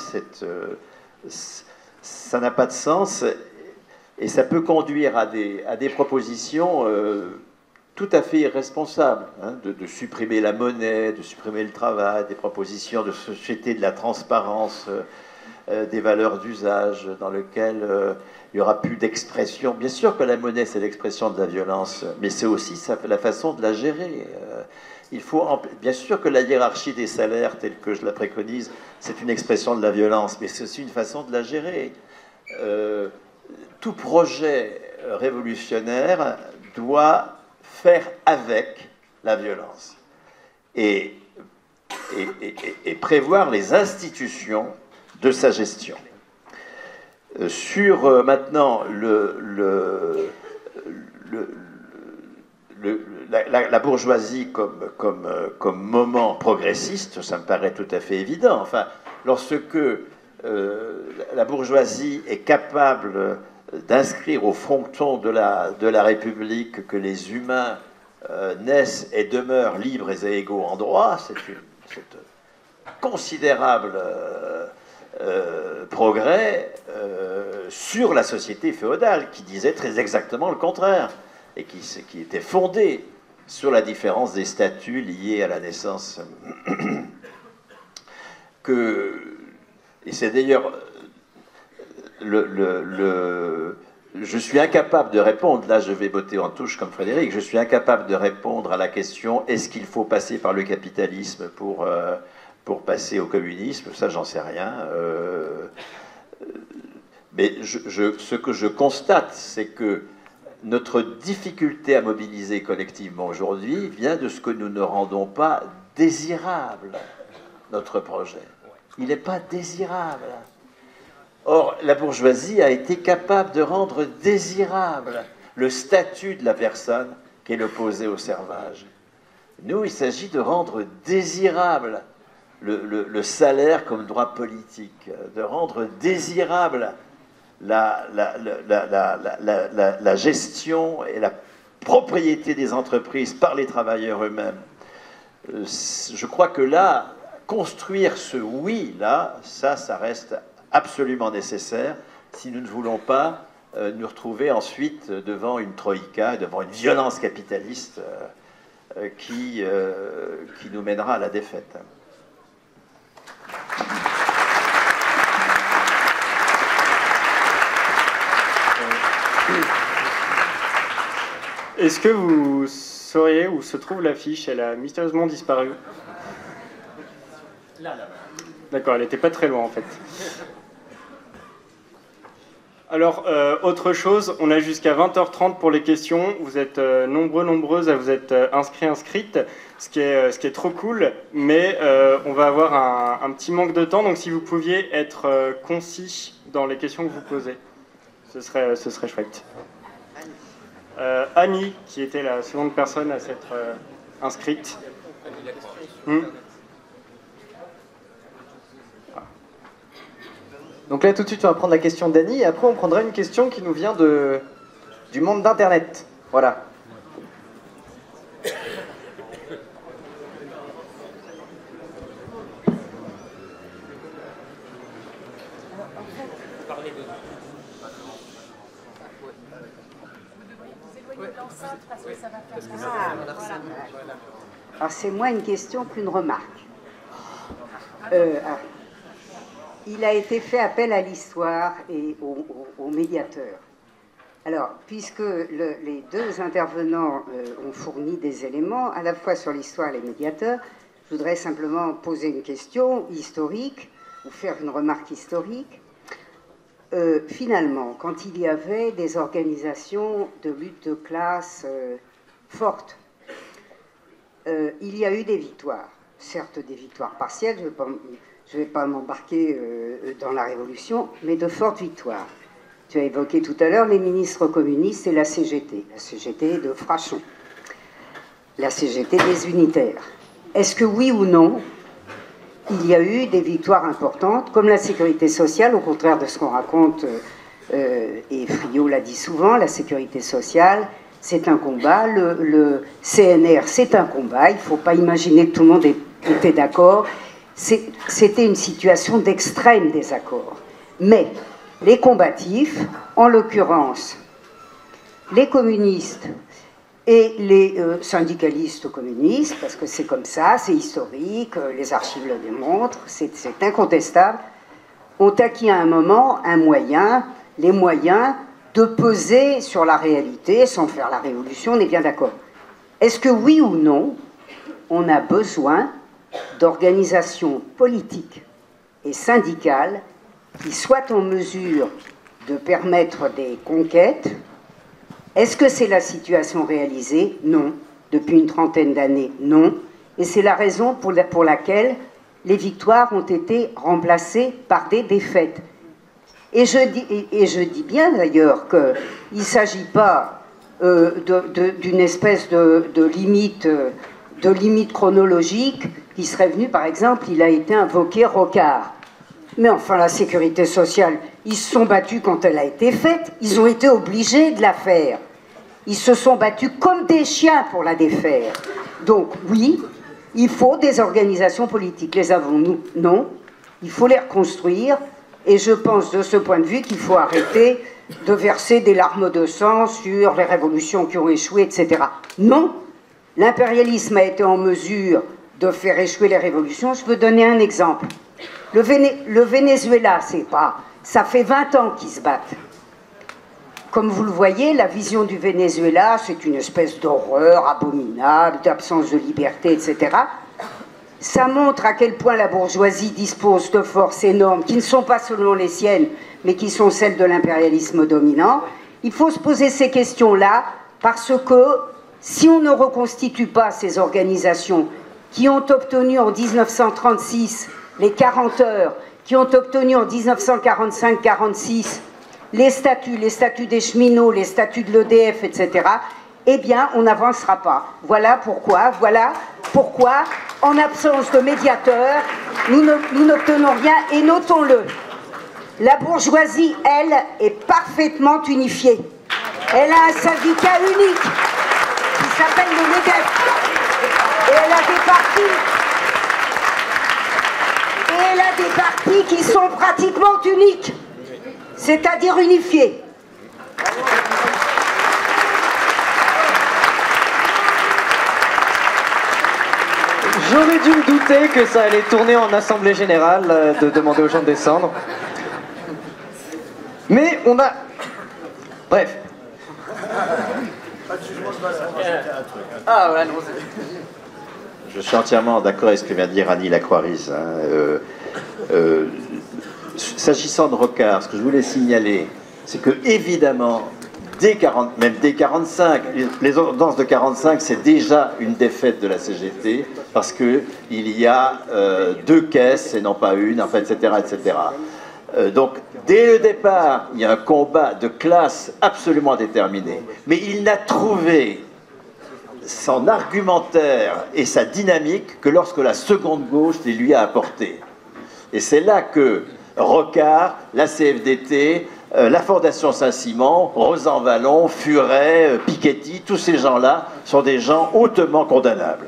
ça n'a pas de sens. Et ça peut conduire à des propositions tout à fait irresponsables, hein, de supprimer la monnaie, de supprimer le travail, des propositions de société de la transparence, des valeurs d'usage dans lesquelles il n'y aura plus d'expression. Bien sûr que la monnaie, c'est l'expression de la violence, mais c'est aussi la façon de la gérer. Bien sûr que la hiérarchie des salaires, telle que je la préconise, c'est une expression de la violence, mais c'est aussi une façon de la gérer. Tout projet révolutionnaire doit faire avec la violence et prévoir les institutions de sa gestion. Sur maintenant la bourgeoisie comme moment progressiste, ça me paraît tout à fait évident. Enfin, lorsque la bourgeoisie est capable d'inscrire au fronton de la République que les humains naissent et demeurent libres et égaux en droit, c'est un considérable progrès sur la société féodale, qui disait très exactement le contraire, et qui était fondée sur la différence des statuts liés à la naissance. Et c'est d'ailleurs je suis incapable de répondre, là je vais botter en touche comme Frédéric, je suis incapable de répondre à la question est-ce qu'il faut passer par le capitalisme pour passer au communisme, ça j'en sais rien. Mais ce que je constate, c'est que notre difficulté à mobiliser collectivement aujourd'hui vient de ce que nous ne rendons pas désirable notre projet. Il n'est pas désirable. Or, la bourgeoisie a été capable de rendre désirable le statut de la personne qui est l'opposé au servage. Nous, il s'agit de rendre désirable le salaire comme droit politique, de rendre désirable la gestion et la propriété des entreprises par les travailleurs eux-mêmes. Je crois que là, construire ce oui-là, ça reste absolument nécessaire si nous ne voulons pas nous retrouver ensuite devant une troïka, devant une violence capitaliste qui nous mènera à la défaite. Est-ce que vous sauriez où se trouve l'affiche? Elle a mystérieusement disparu. Là. D'accord, elle n'était pas très loin en fait. Alors, autre chose, on a jusqu'à 20h30 pour les questions. Vous êtes nombreuses à vous être inscrites, ce qui est trop cool, mais on va avoir un petit manque de temps, donc si vous pouviez être concis dans les questions que vous posez, ce serait chouette. Annie, qui était la seconde personne à s'être inscrite. Donc là, tout de suite, on va prendre la question d'Annie, et après, on prendra une question qui nous vient du monde d'Internet. Voilà. Alors c'est moins une question qu'une remarque. Il a été fait appel à l'histoire et au médiateur. Alors, puisque les deux intervenants ont fourni des éléments, à la fois sur l'histoire et les médiateurs, je voudrais simplement poser une question historique, ou faire une remarque historique. Finalement, quand il y avait des organisations de lutte de classe fortes, il y a eu des victoires, certes des victoires partielles, je ne vais pas m'embarquer dans la Révolution, mais de fortes victoires. Tu as évoqué tout à l'heure les ministres communistes et la CGT de Frachon, la CGT des unitaires. Est-ce que oui ou non, il y a eu des victoires importantes, comme la sécurité sociale, au contraire de ce qu'on raconte, et Friot l'a dit souvent, la sécurité sociale, c'est un combat, le CNR, c'est un combat, il ne faut pas imaginer que tout le monde était d'accord. C'était une situation d'extrême désaccord. Mais les combatifs, en l'occurrence les communistes et les syndicalistes communistes, parce que c'est comme ça, c'est historique, les archives le démontrent, c'est incontestable, ont acquis à un moment les moyens de peser sur la réalité sans faire la révolution, on est bien d'accord. Est-ce que oui ou non, on a besoin d'organisations politiques et syndicales qui soient en mesure de permettre des conquêtes? Est-ce que c'est la situation réalisée? Non. Depuis une trentaine d'années, non. Et c'est la raison pour laquelle les victoires ont été remplacées par des défaites. Et je dis bien d'ailleurs qu'il ne s'agit pas d'une espèce de limite chronologique qui serait venue, par exemple, il a été invoqué Rocard. Mais enfin, la sécurité sociale, ils se sont battus quand elle a été faite, ils ont été obligés de la faire. Ils se sont battus comme des chiens pour la défaire. Donc oui, il faut des organisations politiques. Les avons-nous? Non. Il faut les reconstruire. Et je pense de ce point de vue qu'il faut arrêter de verser des larmes de sang sur les révolutions qui ont échoué, etc. Non. L'impérialisme a été en mesure de faire échouer les révolutions. Je peux donner un exemple. Le Venezuela, ça fait 20 ans qu'ils se battent. Comme vous le voyez, la vision du Venezuela, c'est une espèce d'horreur abominable, d'absence de liberté, etc. Ça montre à quel point la bourgeoisie dispose de forces énormes, qui ne sont pas seulement les siennes, mais qui sont celles de l'impérialisme dominant. Il faut se poser ces questions-là, parce que si on ne reconstitue pas ces organisations qui ont obtenu en 1936 les 40 heures, qui ont obtenu en 1945-46 les statuts des cheminots, les statuts de l'EDF, etc., eh bien, on n'avancera pas. Voilà pourquoi, en absence de médiateurs, nous n'obtenons rien, et notons-le, la bourgeoisie, elle, est parfaitement unifiée. Elle a un syndicat unique qui s'appelle le MEDEF. Et elle a des partis qui sont pratiquement uniques, c'est-à-dire unifiés. J'aurais dû me douter que ça allait tourner en assemblée générale, de demander aux gens de descendre. Mais on a... Bref. Ah ouais, non, je suis entièrement d'accord avec ce que vient de dire Annie Lacroix-Riz. S'agissant de Rocard, ce que je voulais signaler, c'est que évidemment, même dès 45, les ordonnances de 45, c'est déjà une défaite de la CGT, parce qu'il y a 2 caisses et non pas une, enfin, etc. etc. Donc, dès le départ, il y a un combat de classe absolument déterminé. Mais il n'a trouvé son argumentaire et sa dynamique que lorsque la seconde gauche les lui a apportés. Et c'est là que Rocard, la CFDT, la Fondation Saint-Simon, Rosan-Vallon, Furet, Piketty, tous ces gens-là sont des gens hautement condamnables.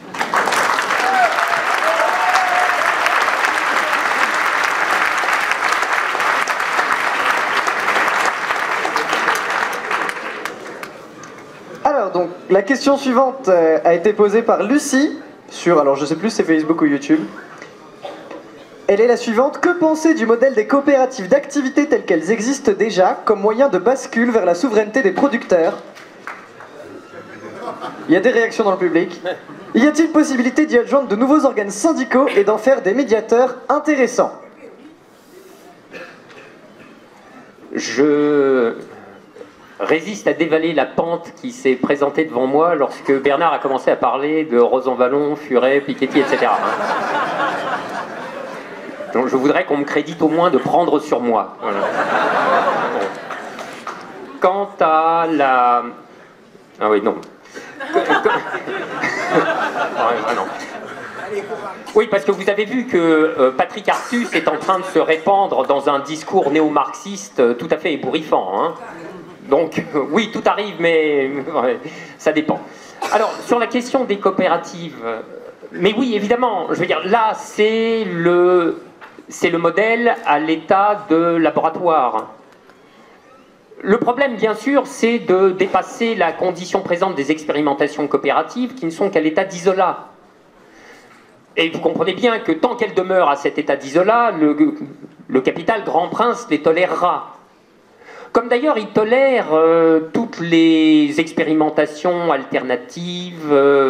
Alors, donc, la question suivante a été posée par Lucie sur, alors je sais plus si c'est Facebook ou YouTube. Elle est la suivante. Que penser du modèle des coopératives d'activité telles qu'elles existent déjà comme moyen de bascule vers la souveraineté des producteurs? Il y a des réactions dans le public. Y a-t-il possibilité d'y adjoindre de nouveaux organes syndicaux et d'en faire des médiateurs intéressants? Je résiste à dévaler la pente qui s'est présentée devant moi lorsque Bernard a commencé à parler de Rosan-Vallon, Furet, Piketty, etc. Donc je voudrais qu'on me crédite au moins de prendre sur moi. Voilà. Quant à la... Ah oui, non. Non. Oui, parce que vous avez vu que Patrick Artus est en train de se répandre dans un discours néo-marxiste tout à fait ébouriffant. Hein. Donc, oui, tout arrive, mais ça dépend. Alors, sur la question des coopératives, mais oui, évidemment, je veux dire, là, c'est le modèle à l'état de laboratoire. Le problème, bien sûr, c'est de dépasser la condition présente des expérimentations coopératives qui ne sont qu'à l'état d'isolat. Et vous comprenez bien que tant qu'elles demeurent à cet état d'isolat, le capital grand prince les tolérera. Comme d'ailleurs il tolère toutes les expérimentations alternatives,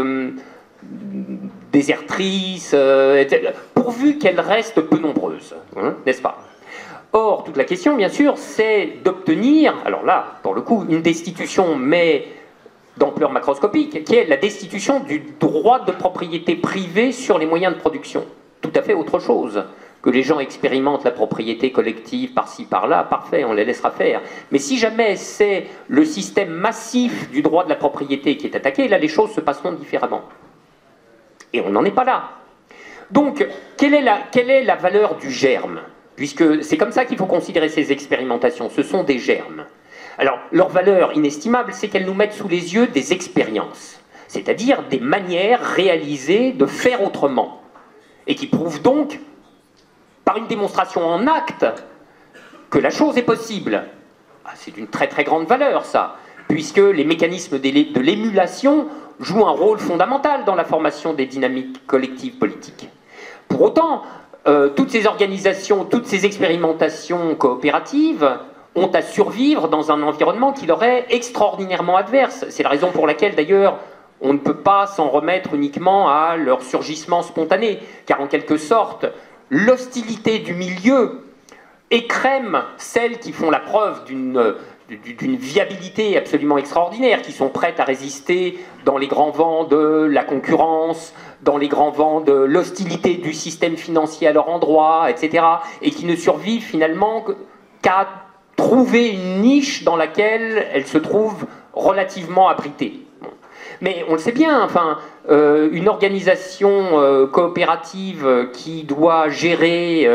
désertrices, etc., pourvu qu'elles restent peu nombreuses, hein, n'est-ce pas? Or, toute la question, bien sûr, c'est d'obtenir, alors là, pour le coup, une destitution, mais d'ampleur macroscopique, qui est la destitution du droit de propriété privée sur les moyens de production. Tout à fait autre chose. Que les gens expérimentent la propriété collective par-ci, par-là, parfait, on les laissera faire. Mais si jamais c'est le système massif du droit de la propriété qui est attaqué, là, les choses se passeront différemment. Et on n'en est pas là. Donc, quelle est la valeur du germe? Puisque c'est comme ça qu'il faut considérer ces expérimentations, ce sont des germes. Alors, leur valeur inestimable, c'est qu'elles nous mettent sous les yeux des expériences, c'est-à-dire des manières réalisées de faire autrement, et qui prouvent donc, par une démonstration en acte, que la chose est possible. Ah, c'est d'une très très grande valeur, ça, puisque les mécanismes de l'émulation jouent un rôle fondamental dans la formation des dynamiques collectives politiques. Pour autant, toutes ces organisations, toutes ces expérimentations coopératives ont à survivre dans un environnement qui leur est extraordinairement adverse. C'est la raison pour laquelle, d'ailleurs, on ne peut pas s'en remettre uniquement à leur surgissement spontané, car en quelque sorte, l'hostilité du milieu écrème celles qui font la preuve d'une viabilité absolument extraordinaire, qui sont prêtes à résister dans les grands vents de la concurrence, dans les grands vents de l'hostilité du système financier à leur endroit, etc., et qui ne survivent finalement qu'à trouver une niche dans laquelle elles se trouvent relativement abritées. Mais on le sait bien, enfin, une organisation coopérative qui doit gérer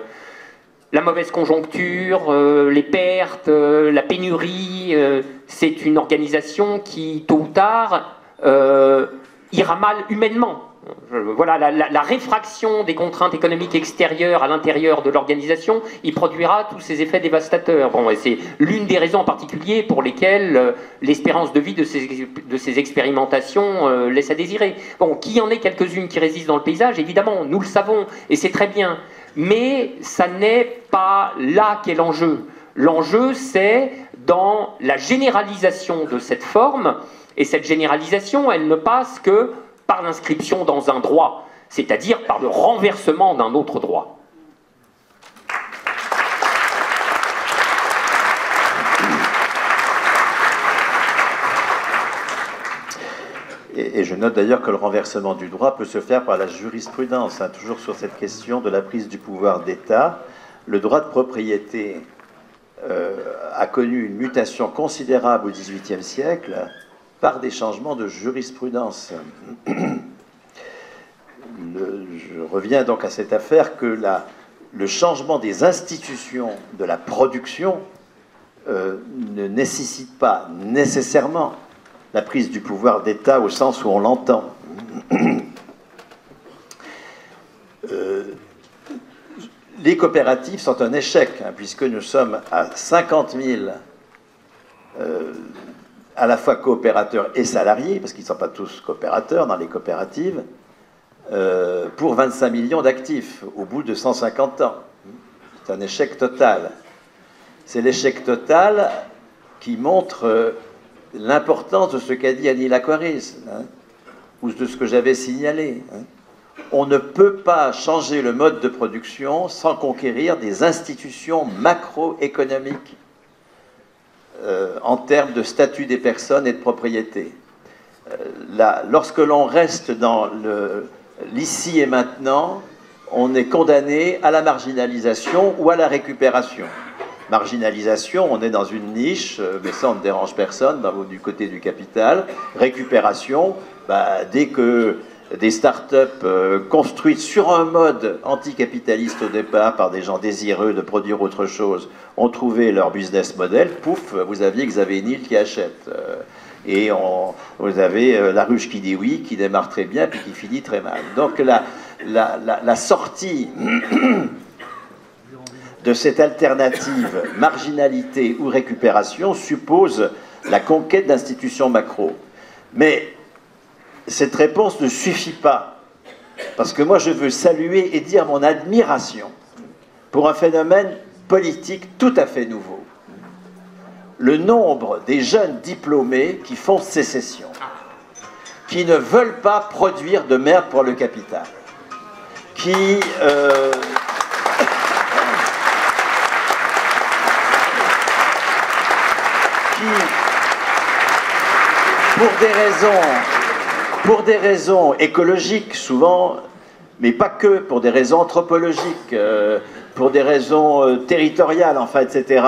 la mauvaise conjoncture, les pertes, la pénurie, c'est une organisation qui, tôt ou tard, ira mal humainement. Voilà, la réfraction des contraintes économiques extérieures à l'intérieur de l'organisation, il produira tous ces effets dévastateurs. Bon, et c'est l'une des raisons en particulier pour lesquelles l'espérance de vie de ces expérimentations laisse à désirer. Bon, qu'il y en ait quelques-unes qui résistent dans le paysage, évidemment, nous le savons, et c'est très bien. Mais ça n'est pas là qu'est l'enjeu. L'enjeu, c'est dans la généralisation de cette forme, et cette généralisation, elle ne passe que par l'inscription dans un droit, c'est-à-dire par le renversement d'un autre droit. Et je note d'ailleurs que le renversement du droit peut se faire par la jurisprudence, hein, toujours sur cette question de la prise du pouvoir d'État. Le droit de propriété a connu une mutation considérable au XVIIIe siècle par des changements de jurisprudence. Je reviens donc à cette affaire que le changement des institutions de la production ne nécessite pas nécessairement la prise du pouvoir d'État au sens où on l'entend. Les coopératives sont un échec, hein, puisque nous sommes à 50 000 à la fois coopérateurs et salariés, parce qu'ils ne sont pas tous coopérateurs dans les coopératives, pour 25 millions d'actifs au bout de 150 ans. C'est un échec total. C'est l'échec total qui montre l'importance de ce qu'a dit Annie Laquaris, hein, ou de ce que j'avais signalé. Hein. On ne peut pas changer le mode de production sans conquérir des institutions macroéconomiques en termes de statut des personnes et de propriété. Lorsque l'on reste dans l'ici et maintenant, on est condamné à la marginalisation ou à la récupération. Marginalisation, on est dans une niche, mais ça ne dérange personne du côté du capital. Récupération, dès que des start-up construites sur un mode anticapitaliste au départ par des gens désireux de produire autre chose ont trouvé leur business model, pouf, vous aviez Xavier Niel qui achète. Et vous avez La Ruche qui dit oui, qui démarre très bien, puis qui finit très mal. Donc la sortie de cette alternative marginalité ou récupération suppose la conquête d'institutions macro. Mais cette réponse ne suffit pas, parce que moi je veux saluer et dire mon admiration pour un phénomène politique tout à fait nouveau. Le nombre des jeunes diplômés qui font sécession, qui ne veulent pas produire de merde pour le capital, qui pour des raisons écologiques souvent, mais pas que, pour des raisons anthropologiques, pour des raisons territoriales, enfin, etc.,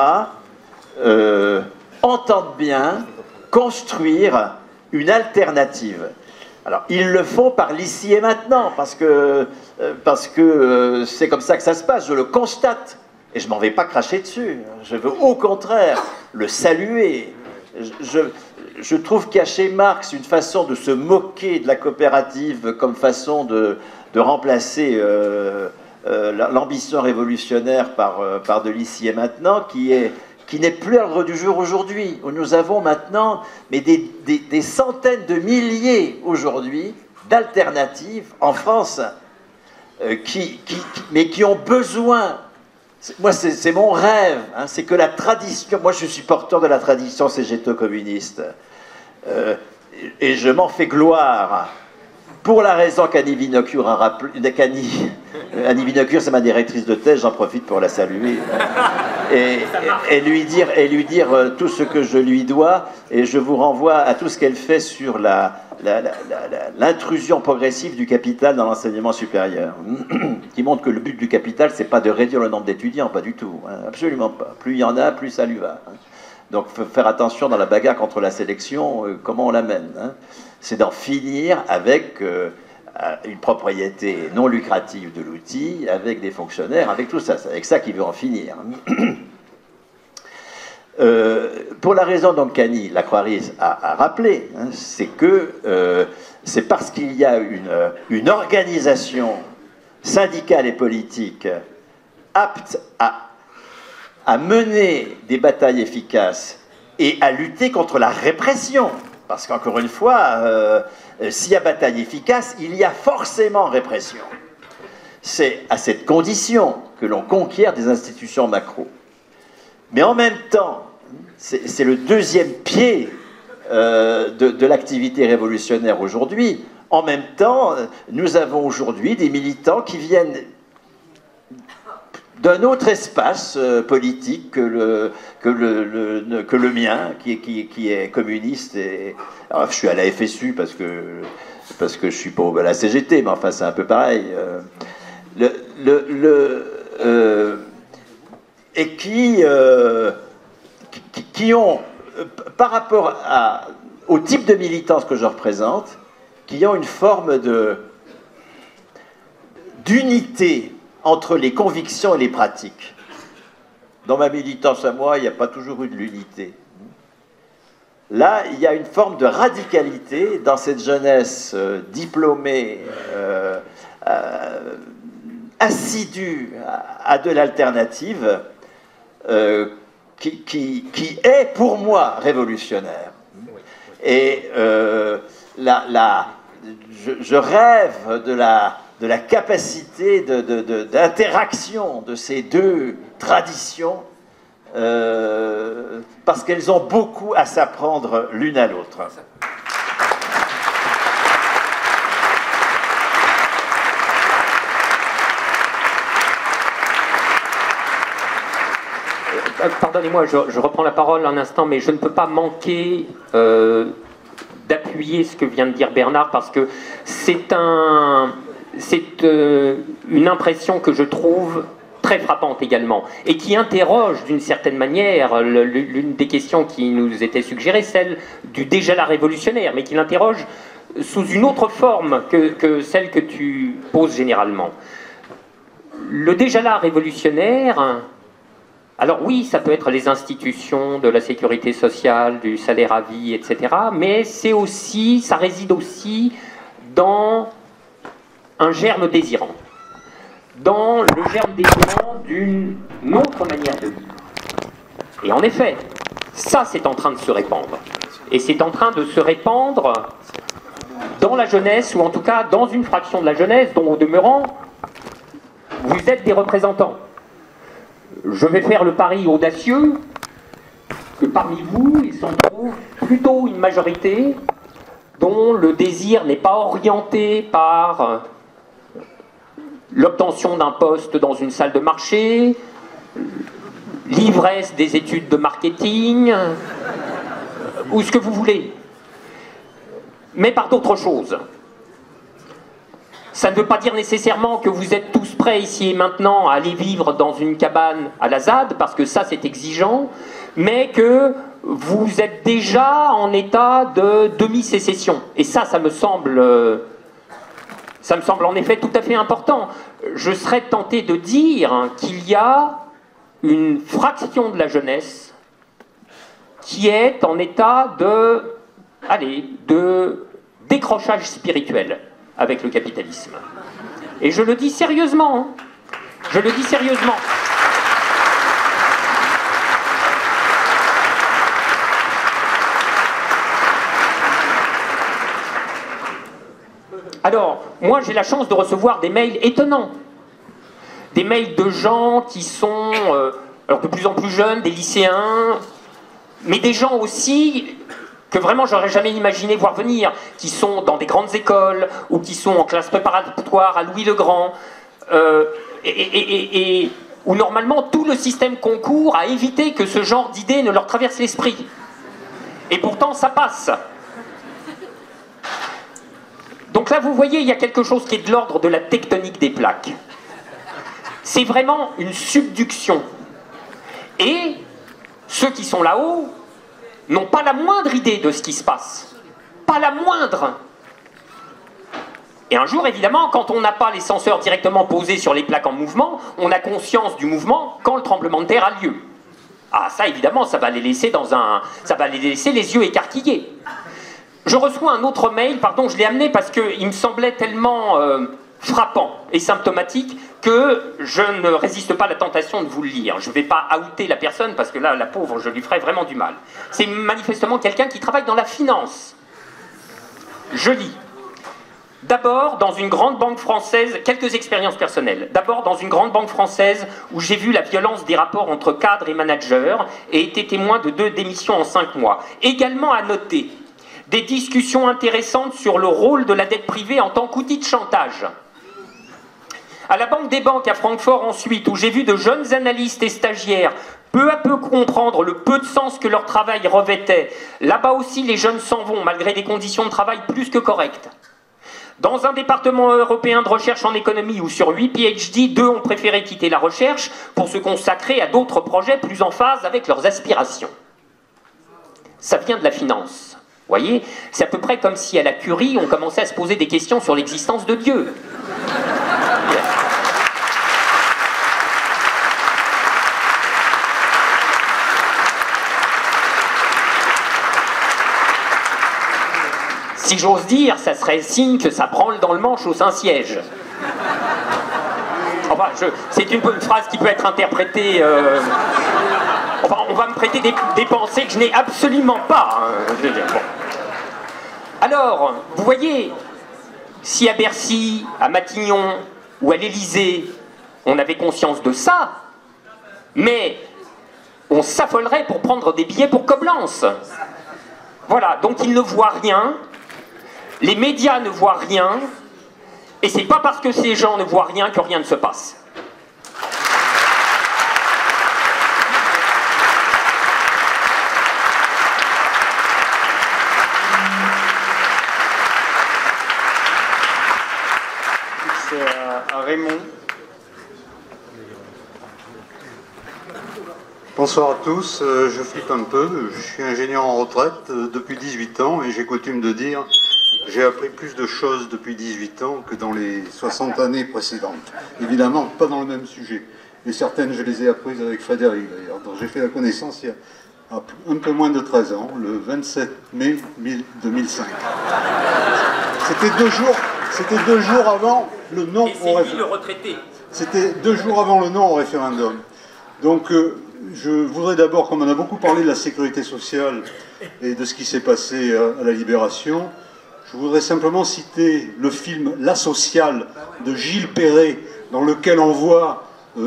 entendent bien construire une alternative. Alors, ils le font par l'ici et maintenant, parce que c'est comme ça que ça se passe, je le constate, et je ne m'en vais pas cracher dessus. Je veux au contraire le saluer. Je trouve qu'il y a chez Marx une façon de se moquer de la coopérative comme façon de remplacer l'ambition révolutionnaire par de l'ici et maintenant, qui n'est plus à l'ordre du jour aujourd'hui, où nous avons maintenant des centaines de milliers aujourd'hui d'alternatives en France, mais qui ont besoin. Moi, c'est mon rêve, hein, c'est que la tradition... Moi, je suis porteur de la tradition cégéto-communiste, et je m'en fais gloire, pour la raison qu'Annie Vinocure a rappelé... Annie Vinocure, c'est ma directrice de thèse, j'en profite pour la saluer, et lui dire tout ce que je lui dois, et je vous renvoie à tout ce qu'elle fait sur l'intrusion progressive du capital dans l'enseignement supérieur, qui montre que le but du capital, c'est pas de réduire le nombre d'étudiants, pas du tout, hein, absolument pas. Plus il y en a, plus ça lui va. Hein. Donc, il faut faire attention dans la bagarre contre la sélection, comment on l'amène. Hein. C'est d'en finir avec une propriété non lucrative de l'outil, avec des fonctionnaires, avec tout ça. C'est avec ça qu'il veut en finir. Pour la raison donc qu'Annie Laquaris a rappelé, hein, c'est que c'est parce qu'il y a une organisation syndicale et politique apte à mener des batailles efficaces et à lutter contre la répression. Parce qu'encore une fois, s'il y a bataille efficace, il y a forcément répression. C'est à cette condition que l'on conquiert des institutions macro. Mais en même temps, c'est le deuxième pied de l'activité révolutionnaire aujourd'hui. En même temps, nous avons aujourd'hui des militants qui viennent d'un autre espace politique que le mien, qui est communiste. Alors, je suis à la FSU parce que je suis pas à la CGT, mais enfin c'est un peu pareil. Et qui ont, par rapport au type de militance que je représente, qui ont une forme d'unité entre les convictions et les pratiques. Dans ma militance à moi, il n'y a pas toujours eu de l'unité. Là, il y a une forme de radicalité dans cette jeunesse diplômée, assidue à de l'alternative, qui est pour moi révolutionnaire. Et je rêve de la capacité d'interaction de ces deux traditions, parce qu'elles ont beaucoup à s'apprendre l'une à l'autre. Pardonnez-moi, je reprends la parole un instant, mais je ne peux pas manquer d'appuyer ce que vient de dire Bernard, parce que c'est une impression que je trouve très frappante également, et qui interroge d'une certaine manière l'une des questions qui nous était suggérée, celle du déjà-là révolutionnaire, mais qui l'interroge sous une autre forme que celle que tu poses généralement. Le déjà-là révolutionnaire, alors oui, ça peut être les institutions de la sécurité sociale, du salaire à vie, etc., mais c'est aussi, ça réside aussi dans un germe désirant, dans le germe désirant d'une autre manière de vivre. Et en effet, ça c'est en train de se répandre. Et c'est en train de se répandre dans la jeunesse, ou en tout cas dans une fraction de la jeunesse, dont au demeurant, vous êtes des représentants. Je vais faire le pari audacieux que parmi vous, il s'en trouve plutôt une majorité dont le désir n'est pas orienté par l'obtention d'un poste dans une salle de marché, l'ivresse des études de marketing, ou ce que vous voulez, mais par d'autres choses. Ça ne veut pas dire nécessairement que vous êtes tous prêts ici et maintenant à aller vivre dans une cabane à la ZAD, parce que ça c'est exigeant, mais que vous êtes déjà en état de demi-sécession. Et ça me semble en effet tout à fait important. Je serais tenté de dire qu'il y a une fraction de la jeunesse qui est en état de décrochage spirituel avec le capitalisme. Et je le dis sérieusement, hein. Je le dis sérieusement. Alors, moi j'ai la chance de recevoir des mails étonnants. Des mails de gens qui sont alors de plus en plus jeunes, des lycéens, mais des gens aussi que vraiment j'aurais jamais imaginé voir venir, qui sont dans des grandes écoles, ou qui sont en classe préparatoire à Louis-le-Grand, où normalement tout le système concourt à éviter que ce genre d'idées ne leur traverse l'esprit. Et pourtant ça passe. Donc là vous voyez, il y a quelque chose qui est de l'ordre de la tectonique des plaques. C'est vraiment une subduction. Et ceux qui sont là-haut n'ont pas la moindre idée de ce qui se passe. Pas la moindre. Et un jour, évidemment, quand on n'a pas les senseurs directement posés sur les plaques en mouvement, on a conscience du mouvement quand le tremblement de terre a lieu. Ah, ça, évidemment, ça va les laisser les yeux écarquillés. Je reçois un autre mail, pardon, je l'ai amené parce qu'il me semblait tellement frappant et symptomatique que je ne résiste pas à la tentation de vous le lire. Je ne vais pas outer la personne parce que là, la pauvre, je lui ferais vraiment du mal. C'est manifestement quelqu'un qui travaille dans la finance. Je lis. D'abord, dans une grande banque française, quelques expériences personnelles. D'abord, dans une grande banque française où j'ai vu la violence des rapports entre cadres et managers et été témoin de 2 démissions en 5 mois. Également à noter des discussions intéressantes sur le rôle de la dette privée en tant qu'outil de chantage. À la Banque des banques à Francfort ensuite, où j'ai vu de jeunes analystes et stagiaires peu à peu comprendre le peu de sens que leur travail revêtait, là-bas aussi les jeunes s'en vont malgré des conditions de travail plus que correctes. Dans un département européen de recherche en économie où sur 8 PhD, 2 ont préféré quitter la recherche pour se consacrer à d'autres projets plus en phase avec leurs aspirations. Ça vient de la finance. Vous voyez, c'est à peu près comme si à la Curie, on commençait à se poser des questions sur l'existence de Dieu. Si j'ose dire, ça serait signe que ça branle dans le manche au Saint-Siège. Enfin, c'est une phrase qui peut être interprétée... Enfin, on va me prêter des pensées que je n'ai absolument pas. Hein. Je veux dire, bon. Alors, vous voyez, si à Bercy, à Matignon ou à l'Élysée, on avait conscience de ça, mais on s'affolerait pour prendre des billets pour Coblence. Voilà, donc ils ne voient rien. Les médias ne voient rien, et c'est pas parce que ces gens ne voient rien que rien ne se passe. C'est à Raymond. Bonsoir à tous, je flippe un peu, je suis ingénieur en retraite depuis 18 ans et j'ai coutume de dire j'ai appris plus de choses depuis 18 ans que dans les 60 années précédentes. Évidemment, pas dans le même sujet. Et certaines, je les ai apprises avec Frédéric d'ailleurs, dont j'ai fait la connaissance il y a un peu moins de 13 ans, le 27 mai 2005. C'était 2 jours avant le non au référendum. C'était 2 jours avant le non au référendum. Donc, je voudrais d'abord, comme on a beaucoup parlé de la sécurité sociale et de ce qui s'est passé à la Libération, je voudrais simplement citer le film La Sociale de Gilles Perret, dans lequel on voit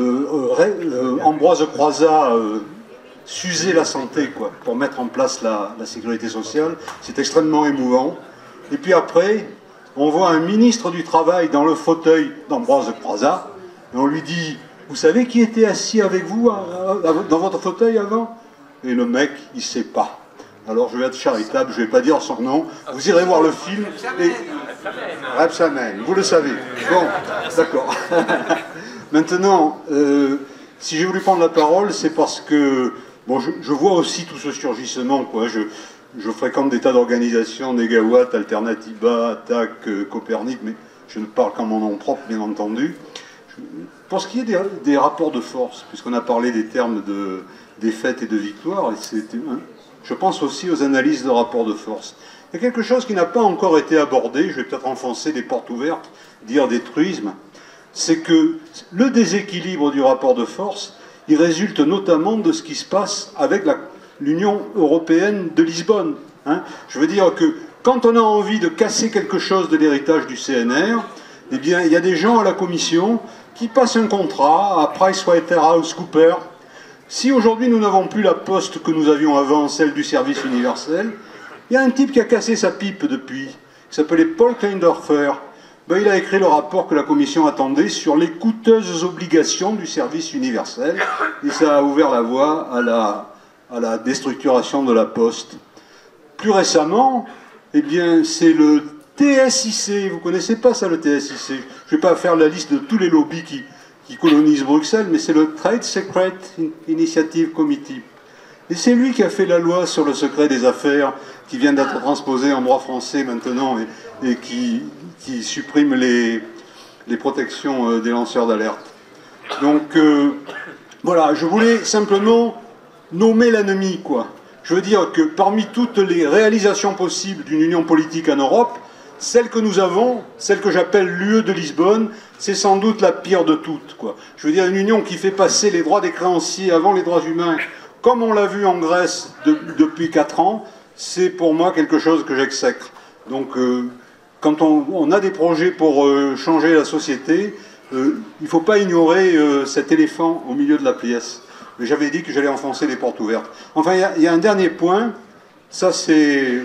Ambroise Croizat s'user la santé quoi, pour mettre en place la sécurité sociale. C'est extrêmement émouvant. Et puis après, on voit un ministre du Travail dans le fauteuil d'Ambroise Croizat, et on lui dit... Vous savez qui était assis avec vous dans votre fauteuil avant? Et le mec, il ne sait pas. Alors je vais être charitable, je ne vais pas dire son nom. Vous irez voir le film. Reb Samen, vous le savez. Bon, d'accord. Maintenant, si j'ai voulu prendre la parole, c'est parce que bon, je vois aussi tout ce surgissement. Quoi. Je fréquente des tas d'organisations, Négawatt, Alternativa, Attac, Copernic, mais je ne parle qu'en mon nom propre, bien entendu. Pour ce qui est des rapports de force, puisqu'on a parlé des termes de défaite et de victoire, je pense aussi aux analyses de rapports de force. Il y a quelque chose qui n'a pas encore été abordé, je vais peut-être enfoncer des portes ouvertes, dire des truismes, c'est que le déséquilibre du rapport de force, il résulte notamment de ce qui se passe avec l'Union européenne de Lisbonne. Hein. Je veux dire que quand on a envie de casser quelque chose de l'héritage du CNR, eh bien, il y a des gens à la Commission qui passent un contrat à PricewaterhouseCoopers. Si aujourd'hui nous n'avons plus la poste que nous avions avant, celle du service universel, il y a un type qui a cassé sa pipe depuis, qui s'appelait Paul Kleindorfer. Ben, il a écrit le rapport que la Commission attendait sur les coûteuses obligations du service universel, et ça a ouvert la voie à la déstructuration de la poste. Plus récemment, eh bien, c'est le TSIC, vous ne connaissez pas ça le TSIC, je ne vais pas faire la liste de tous les lobbies qui colonisent Bruxelles, mais c'est le Trade Secret Initiative Committee. Et c'est lui qui a fait la loi sur le secret des affaires, qui vient d'être transposée en droit français maintenant, et qui supprime les protections des lanceurs d'alerte. Donc, voilà, je voulais simplement nommer l'ennemi, quoi. Je veux dire que parmi toutes les réalisations possibles d'une union politique en Europe, celle que nous avons, celle que j'appelle l'UE de Lisbonne, c'est sans doute la pire de toutes, quoi. Je veux dire, une union qui fait passer les droits des créanciers avant les droits humains, comme on l'a vu en Grèce depuis 4 ans, c'est pour moi quelque chose que j'exècre. Donc, quand on a des projets pour changer la société, il ne faut pas ignorer cet éléphant au milieu de la pièce. Mais j'avais dit que j'allais enfoncer les portes ouvertes. Enfin, il y a un dernier point, ça c'est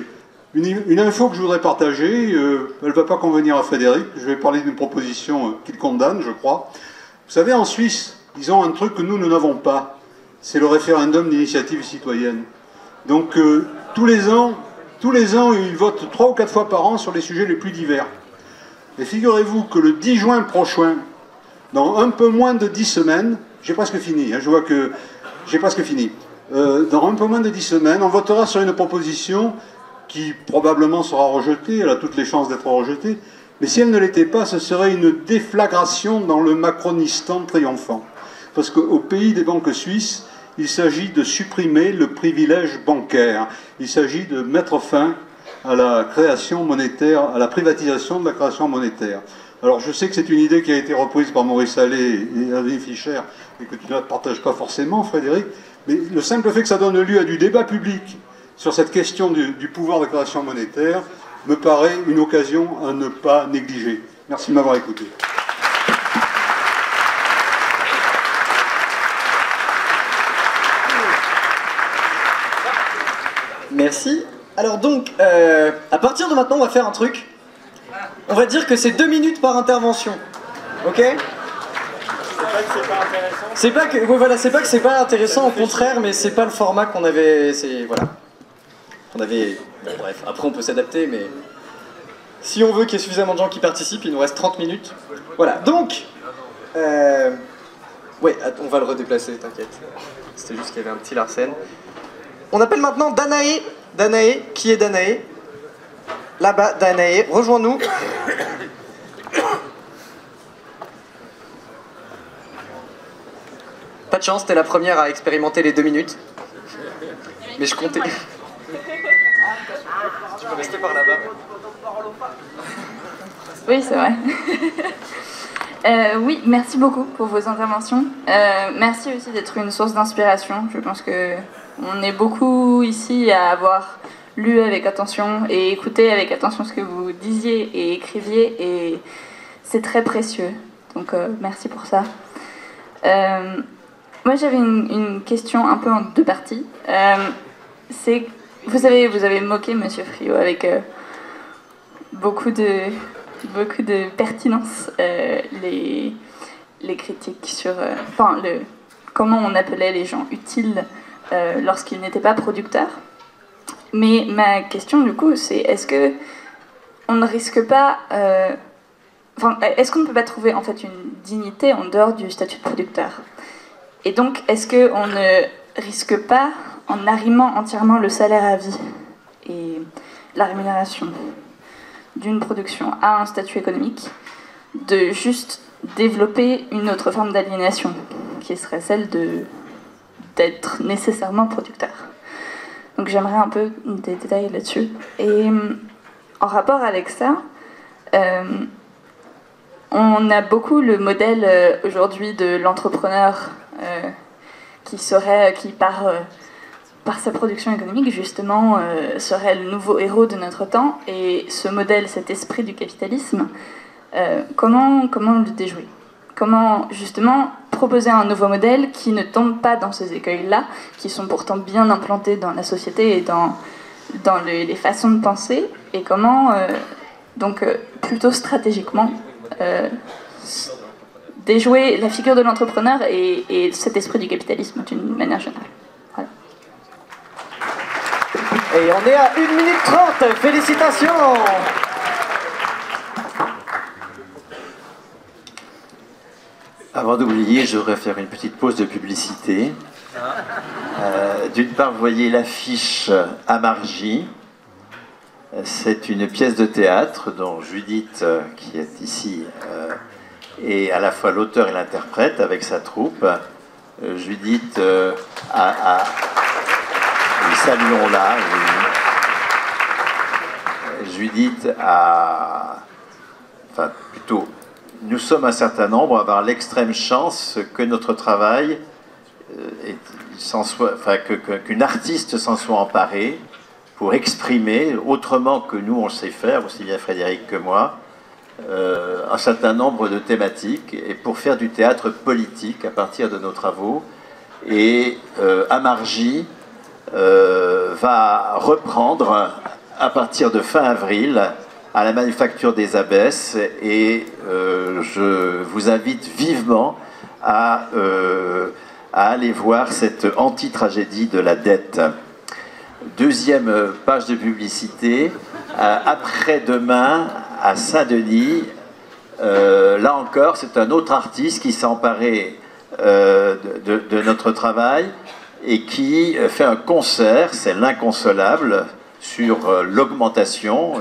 Une info que je voudrais partager, elle ne va pas convenir à Frédéric, je vais parler d'une proposition qu'il condamne, je crois. Vous savez, en Suisse, ils ont un truc que nous n'avons pas, c'est le référendum d'initiative citoyenne. Donc, tous les ans, ils votent 3 ou 4 fois par an sur les sujets les plus divers. Et figurez-vous que le 10 juin prochain, dans un peu moins de 10 semaines, j'ai presque fini, hein, je vois que j'ai presque fini, dans un peu moins de 10 semaines, on votera sur une proposition qui probablement sera rejetée, elle a toutes les chances d'être rejetée, mais si elle ne l'était pas, ce serait une déflagration dans le macronistan triomphant. Parce qu'au pays des banques suisses, il s'agit de supprimer le privilège bancaire. Il s'agit de mettre fin à la création monétaire, à la privatisation de la création monétaire. Alors je sais que c'est une idée qui a été reprise par Maurice Allais et Adeline Fischer, et que tu ne partages pas forcément, Frédéric, mais le simple fait que ça donne lieu à du débat public sur cette question du pouvoir de création monétaire me paraît une occasion à ne pas négliger. Merci de m'avoir écouté. Merci. Alors donc, à partir de maintenant, on va faire un truc. On va dire que c'est 2 minutes par intervention. Ok ? C'est pas que voilà, c'est pas que c'est pas intéressant, au contraire, mais c'est pas le format qu'on avait. C'est voilà. On avait. Bon, bref, après on peut s'adapter, mais si on veut qu'il y ait suffisamment de gens qui participent, il nous reste 30 minutes. Voilà. Donc, ouais, on va le redéplacer, t'inquiète. C'était juste qu'il y avait un petit Larsen. On appelle maintenant Danae. Danae, qui est Danae? Là-bas, Danae, rejoins-nous. Pas de chance, t'es la première à expérimenter les 2 minutes. Mais je comptais. Tu peux rester par là-bas. Oui, c'est vrai. Oui, merci beaucoup pour vos interventions. Merci aussi d'être une source d'inspiration. Je pense que on est beaucoup ici à avoir lu avec attention et écouté avec attention ce que vous disiez et écriviez, et c'est très précieux. Donc merci pour ça. Moi j'avais une question un peu en 2 parties. C'est vous avez moqué Monsieur Friot avec beaucoup de pertinence les critiques sur comment on appelait les gens utiles lorsqu'ils n'étaient pas producteurs. Mais ma question du coup c'est est-ce que on ne risque pas est-ce qu'on ne peut pas trouver en fait une dignité en dehors du statut de producteur? Et donc est-ce qu'on ne risque pas, en arrimant entièrement le salaire à vie et la rémunération d'une production à un statut économique, de juste développer une autre forme d'aliénation, qui serait celle d'être nécessairement producteur? Donc j'aimerais un peu des détails là-dessus. Et en rapport avec ça, on a beaucoup le modèle aujourd'hui de l'entrepreneur qui par sa production économique, justement, serait le nouveau héros de notre temps. Et ce modèle, cet esprit du capitalisme, comment le déjouer? Comment, justement, proposer un nouveau modèle qui ne tombe pas dans ces écueils-là, qui sont pourtant bien implantés dans la société et dans les façons de penser, et comment, plutôt stratégiquement, déjouer la figure de l'entrepreneur et cet esprit du capitalisme d'une manière générale. Voilà. Et on est à 1 minute 30, félicitations! Avant d'oublier, je voudrais faire une petite pause de publicité. D'une part, vous voyez l'affiche à Margy. C'est une pièce de théâtre dont Judith, qui est ici, est à la fois l'auteur et l'interprète avec sa troupe. Judith, oui, saluons-la. Oui. Judith enfin plutôt, nous sommes un certain nombre à avoir l'extrême chance que notre travail, qu'une artiste s'en soit emparée pour exprimer, autrement que nous on le sait faire, aussi bien Frédéric que moi, un certain nombre de thématiques, et pour faire du théâtre politique à partir de nos travaux. Et Amargy va reprendre à partir de fin avril à la Manufacture des Abbesses et je vous invite vivement à aller voir cette anti-tragédie de la dette. Deuxième page de publicité, après-demain à Saint-Denis, là encore c'est un autre artiste qui s'est emparé de notre travail et qui fait un concert, c'est l'inconsolable, sur l'augmentation.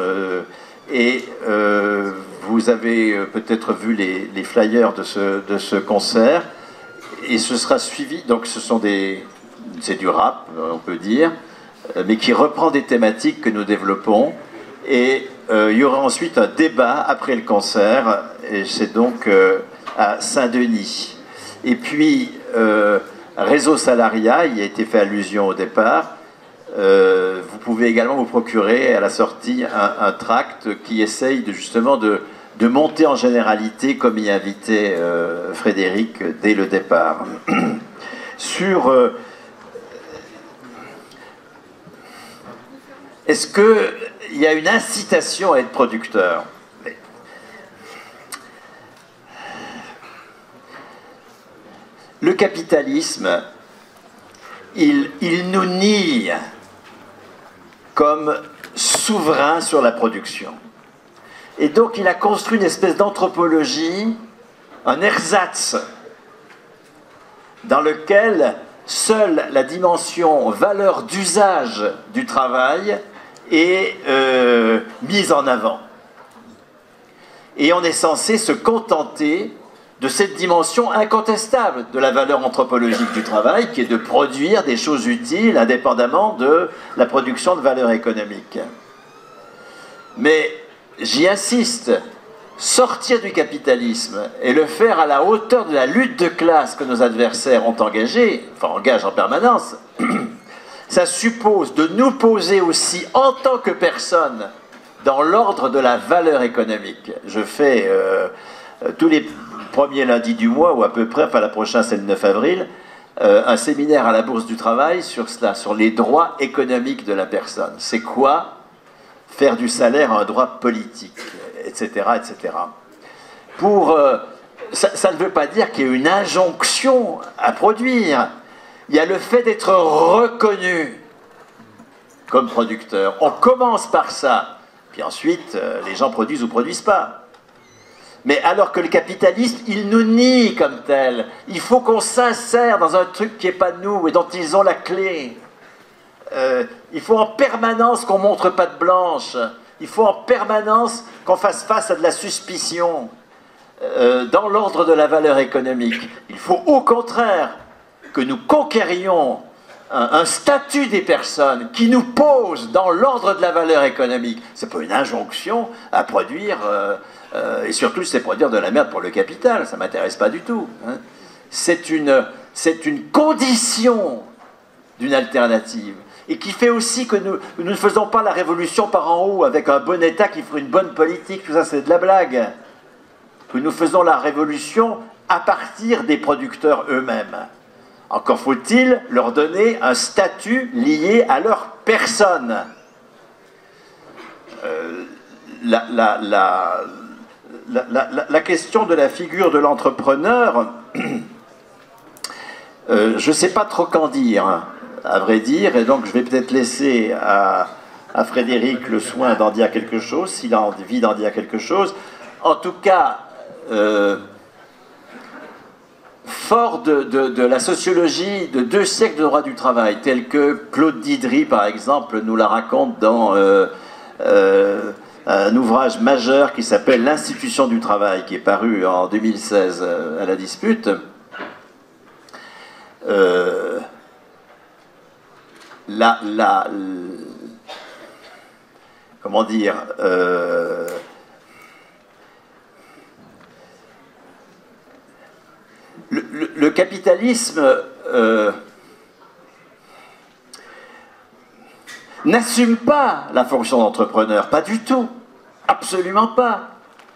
Vous avez peut-être vu les flyers de ce concert. Et ce sera suivi, donc c'est du rap, on peut dire, mais qui reprend des thématiques que nous développons. Et il y aura ensuite un débat après le concert, et c'est donc à Saint-Denis. Et puis, Réseau Salariat, il y a été fait allusion au départ. Vous pouvez également vous procurer à la sortie un tract qui essaye justement de monter en généralité, comme y invitait Frédéric dès le départ. Sur est-ce qu'il y a une incitation à être producteur? Le capitalisme, il nous nie comme souverain sur la production. Et donc il a construit une espèce d'anthropologie, un ersatz, dans lequel seule la dimension valeur d'usage du travail est mise en avant. Et on est censé se contenter de cette dimension incontestable de la valeur anthropologique du travail, qui est de produire des choses utiles indépendamment de la production de valeur économique. Mais j'y insiste, sortir du capitalisme et le faire à la hauteur de la lutte de classe que nos adversaires ont engagée, enfin engagent en permanence, ça suppose de nous poser aussi en tant que personne dans l'ordre de la valeur économique. Je fais tous les premiers lundis du mois, ou à peu près, enfin la prochaine c'est le 9 avril, un séminaire à la Bourse du Travail sur cela, sur les droits économiques de la personne. C'est quoi faire du salaire un droit politique, etc. etc. Ça ne veut pas dire qu'il y a une injonction à produire. Il y a le fait d'être reconnu comme producteur. On commence par ça, puis ensuite les gens produisent ou produisent pas. Mais alors que le capitalisme, il nous nie comme tel. Il faut qu'on s'insère dans un truc qui n'est pas de nous et dont ils ont la clé. Il faut en permanence qu'on montre patte blanche. Il faut en permanence qu'on fasse face à de la suspicion dans l'ordre de la valeur économique. Il faut au contraire que nous conquérions un statut des personnes qui nous pose dans l'ordre de la valeur économique. C'est pas une injonction à produire, et surtout c'est produire de la merde pour le capital, ça ne m'intéresse pas du tout. Hein. C'est une condition d'une alternative. Et qui fait aussi que nous ne faisons pas la révolution par en haut avec un bon État qui ferait une bonne politique, tout ça c'est de la blague. Que nous faisons la révolution à partir des producteurs eux-mêmes. Encore faut-il leur donner un statut lié à leur personne. La question de la figure de l'entrepreneur, je ne sais pas trop qu'en dire, à vrai dire, et donc je vais peut-être laisser à Frédéric le soin d'en dire quelque chose, s'il a envie d'en dire quelque chose. En tout cas, fort de la sociologie de 2 siècles de droit du travail, tel que Claude Didry, par exemple, nous la raconte dans un ouvrage majeur qui s'appelle L'Institution du travail, qui est paru en 2016 à la Dispute. Comment dire, le capitalisme n'assume pas la fonction d'entrepreneur, pas du tout, absolument pas.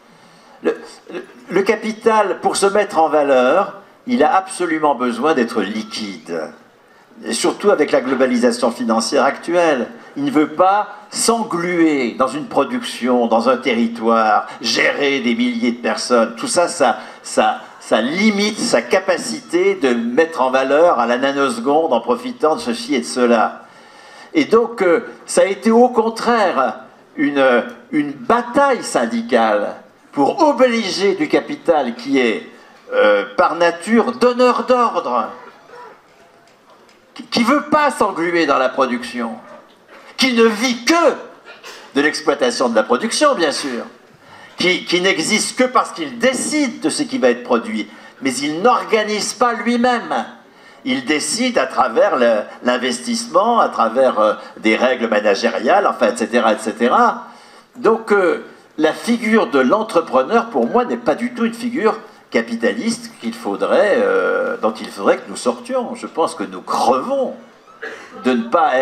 Le capital, pour se mettre en valeur, il a absolument besoin d'être liquide. et surtout avec la globalisation financière actuelle. Il ne veut pas s'engluer dans une production, dans un territoire, gérer des milliers de personnes. Tout ça, ça limite sa capacité de mettre en valeur à la nanoseconde en profitant de ceci et de cela. Et donc, ça a été au contraire une bataille syndicale pour obliger du capital qui est, par nature, donneur d'ordre, qui ne veut pas s'engluer dans la production, qui ne vit que de l'exploitation de la production, bien sûr, qui n'existe que parce qu'il décide de ce qui va être produit, mais il n'organise pas lui-même. Il décide à travers l'investissement, à travers des règles managériales, enfin, etc., etc. Donc, la figure de l'entrepreneur, pour moi, n'est pas du tout une figure capitaliste dont il faudrait que nous sortions. Je pense que nous crevons de ne pas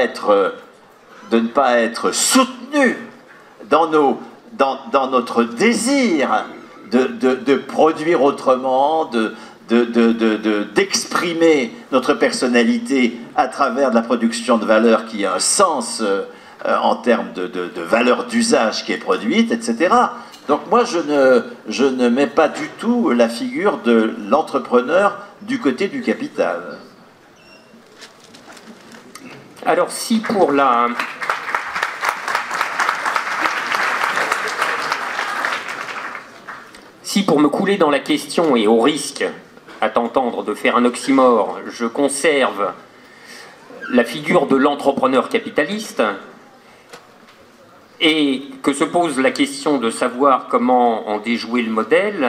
être soutenus dans notre désir de produire autrement, d'exprimer notre personnalité à travers de la production de valeur qui a un sens en termes de valeur d'usage qui est produite, etc. Donc moi, je ne mets pas du tout la figure de l'entrepreneur du côté du capital. Alors si pour me couler dans la question et au risque, à t'entendre, de faire un oxymore, je conserve la figure de l'entrepreneur capitaliste, et que se pose la question de savoir comment en déjouer le modèle,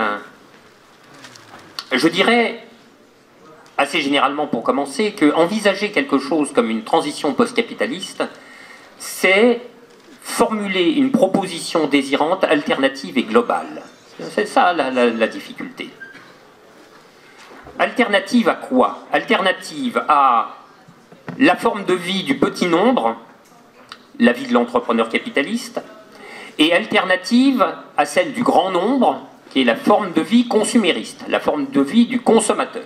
je dirais, assez généralement pour commencer, qu'envisager quelque chose comme une transition post-capitaliste, c'est formuler une proposition désirante, alternative et globale. C'est ça la difficulté. Alternative à quoi? Alternative à la forme de vie du petit nombre, la vie de l'entrepreneur capitaliste, et alternative à celle du grand nombre, qui est la forme de vie consumériste, la forme de vie du consommateur.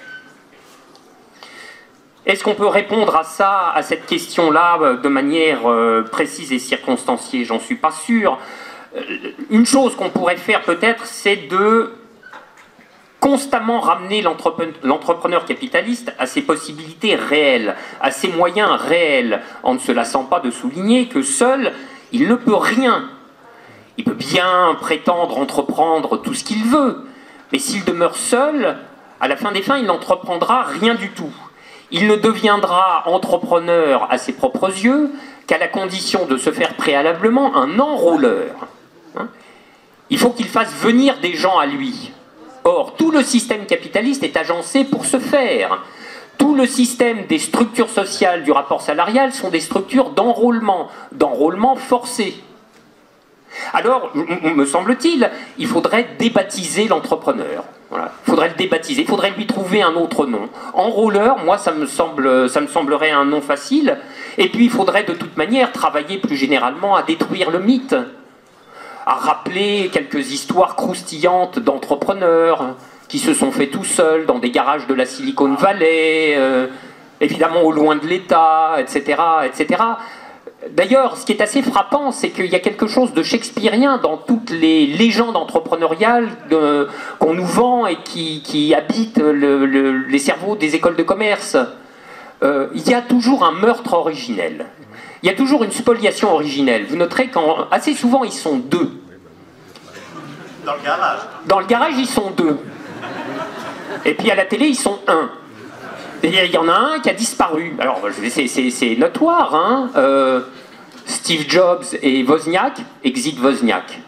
Est-ce qu'on peut répondre à ça, à cette question-là, de manière précise et circonstanciée? J'en suis pas sûr. Une chose qu'on pourrait faire peut-être, c'est de constamment ramener l'entrepreneur capitaliste à ses possibilités réelles, à ses moyens réels, en ne se lassant pas de souligner que seul, il ne peut rien. Il peut bien prétendre entreprendre tout ce qu'il veut, mais s'il demeure seul, à la fin des fins, il n'entreprendra rien du tout. Il ne deviendra entrepreneur à ses propres yeux qu'à la condition de se faire préalablement un enrôleur. Il faut qu'il fasse venir des gens à lui. Or, tout le système capitaliste est agencé pour ce faire. Tout le système des structures sociales du rapport salarial sont des structures d'enrôlement forcé. Alors, me semble-t-il, il faudrait débaptiser l'entrepreneur. Voilà. Il faudrait le débaptiser, il faudrait lui trouver un autre nom. Enrôleur, moi, ça me semblerait un nom facile. Et puis, il faudrait de toute manière travailler plus généralement à détruire le mythe, à rappeler quelques histoires croustillantes d'entrepreneurs qui se sont faits tout seuls dans des garages de la Silicon Valley, évidemment au loin de l'État, etc., etc. D'ailleurs, ce qui est assez frappant, c'est qu'il y a quelque chose de shakespearien dans toutes les légendes entrepreneuriales qu'on nous vend et qui habitent les cerveaux des écoles de commerce. Il y a toujours un meurtre originel. Il y a toujours une spoliation originelle. Vous noterez qu'assez souvent, ils sont deux. Dans le garage. Dans le garage, ils sont deux. Et puis à la télé, ils sont un. Il y en a un qui a disparu. Alors, c'est notoire, hein. Steve Jobs et Wozniak, exit Wozniak.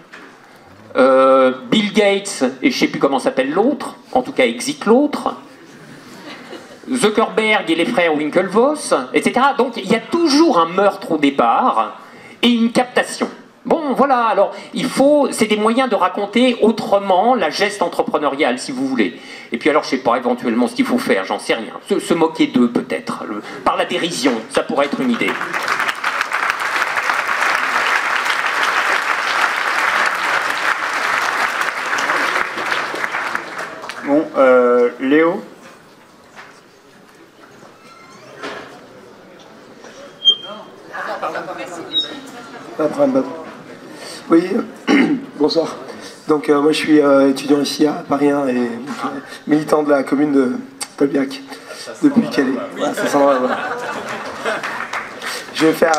Bill Gates et je ne sais plus comment s'appelle l'autre, en tout cas exit l'autre. Zuckerberg et les frères Winklevoss, etc. Donc il y a toujours un meurtre au départ et une captation. Bon, voilà, alors c'est des moyens de raconter autrement la geste entrepreneuriale, si vous voulez. Et puis alors, je sais pas, éventuellement, ce qu'il faut faire, j'en sais rien. Se moquer d'eux, peut-être. Par la dérision, ça pourrait être une idée. Bon, Léo ? Pas de problème. Oui, bonsoir. Donc moi je suis étudiant ici à Paris 1 et militant de la commune de Tolbiac depuis qu'elle est. Voilà, ça sent, voilà. Je vais faire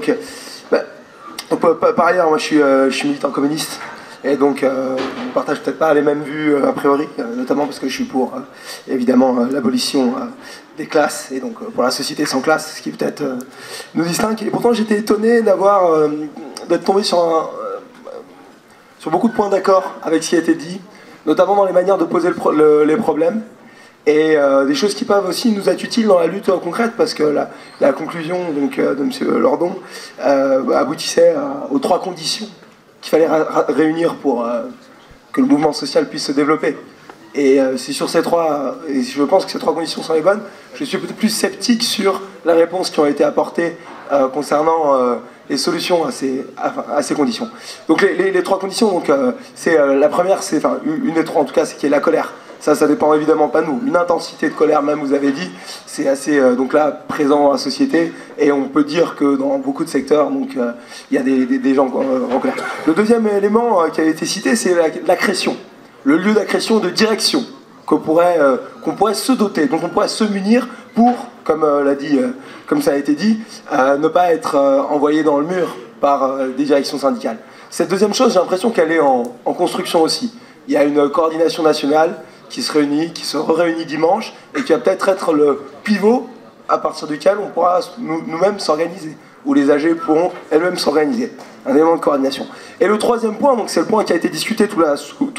par ailleurs moi je suis militant communiste et donc on partage peut-être pas les mêmes vues a priori, notamment parce que je suis pour évidemment l'abolition des classes et donc pour la société sans classe, ce qui peut-être nous distingue. Et pourtant j'étais étonné d'être tombé sur beaucoup de points d'accord avec ce qui a été dit, notamment dans les manières de poser les problèmes. Et des choses qui peuvent aussi nous être utiles dans la lutte concrète, parce que la conclusion donc, de M. Lordon aboutissait aux 3 conditions qu'il fallait réunir pour que le mouvement social puisse se développer. Et c'est sur ces 3, et je pense que ces 3 conditions sont les bonnes, je suis peut-être plus sceptique sur les réponses qui ont été apportées concernant les solutions à ces conditions. Donc les 3 conditions, donc, la première, c'est, enfin une des 3 en tout cas, c'est qu'il y ait la colère. Ça dépend évidemment pas de nous. Une intensité de colère, même vous avez dit, c'est assez donc là présent dans la société, et on peut dire que dans beaucoup de secteurs, donc il y a des gens en colère. Le deuxième élément qui a été cité, c'est l'accrétion, le lieu d'accrétion de direction qu'on pourrait se doter, donc on pourrait se munir pour, comme comme ça a été dit, ne pas être envoyé dans le mur par des directions syndicales. Cette deuxième chose, j'ai l'impression qu'elle est en construction aussi. Il y a une coordination nationale qui se réunit dimanche et qui va peut-être être le pivot à partir duquel on pourra nous-mêmes s'organiser, où les AG pourront elles-mêmes s'organiser. Un élément de coordination. Et le troisième point, donc c'est le point qui a été discuté tout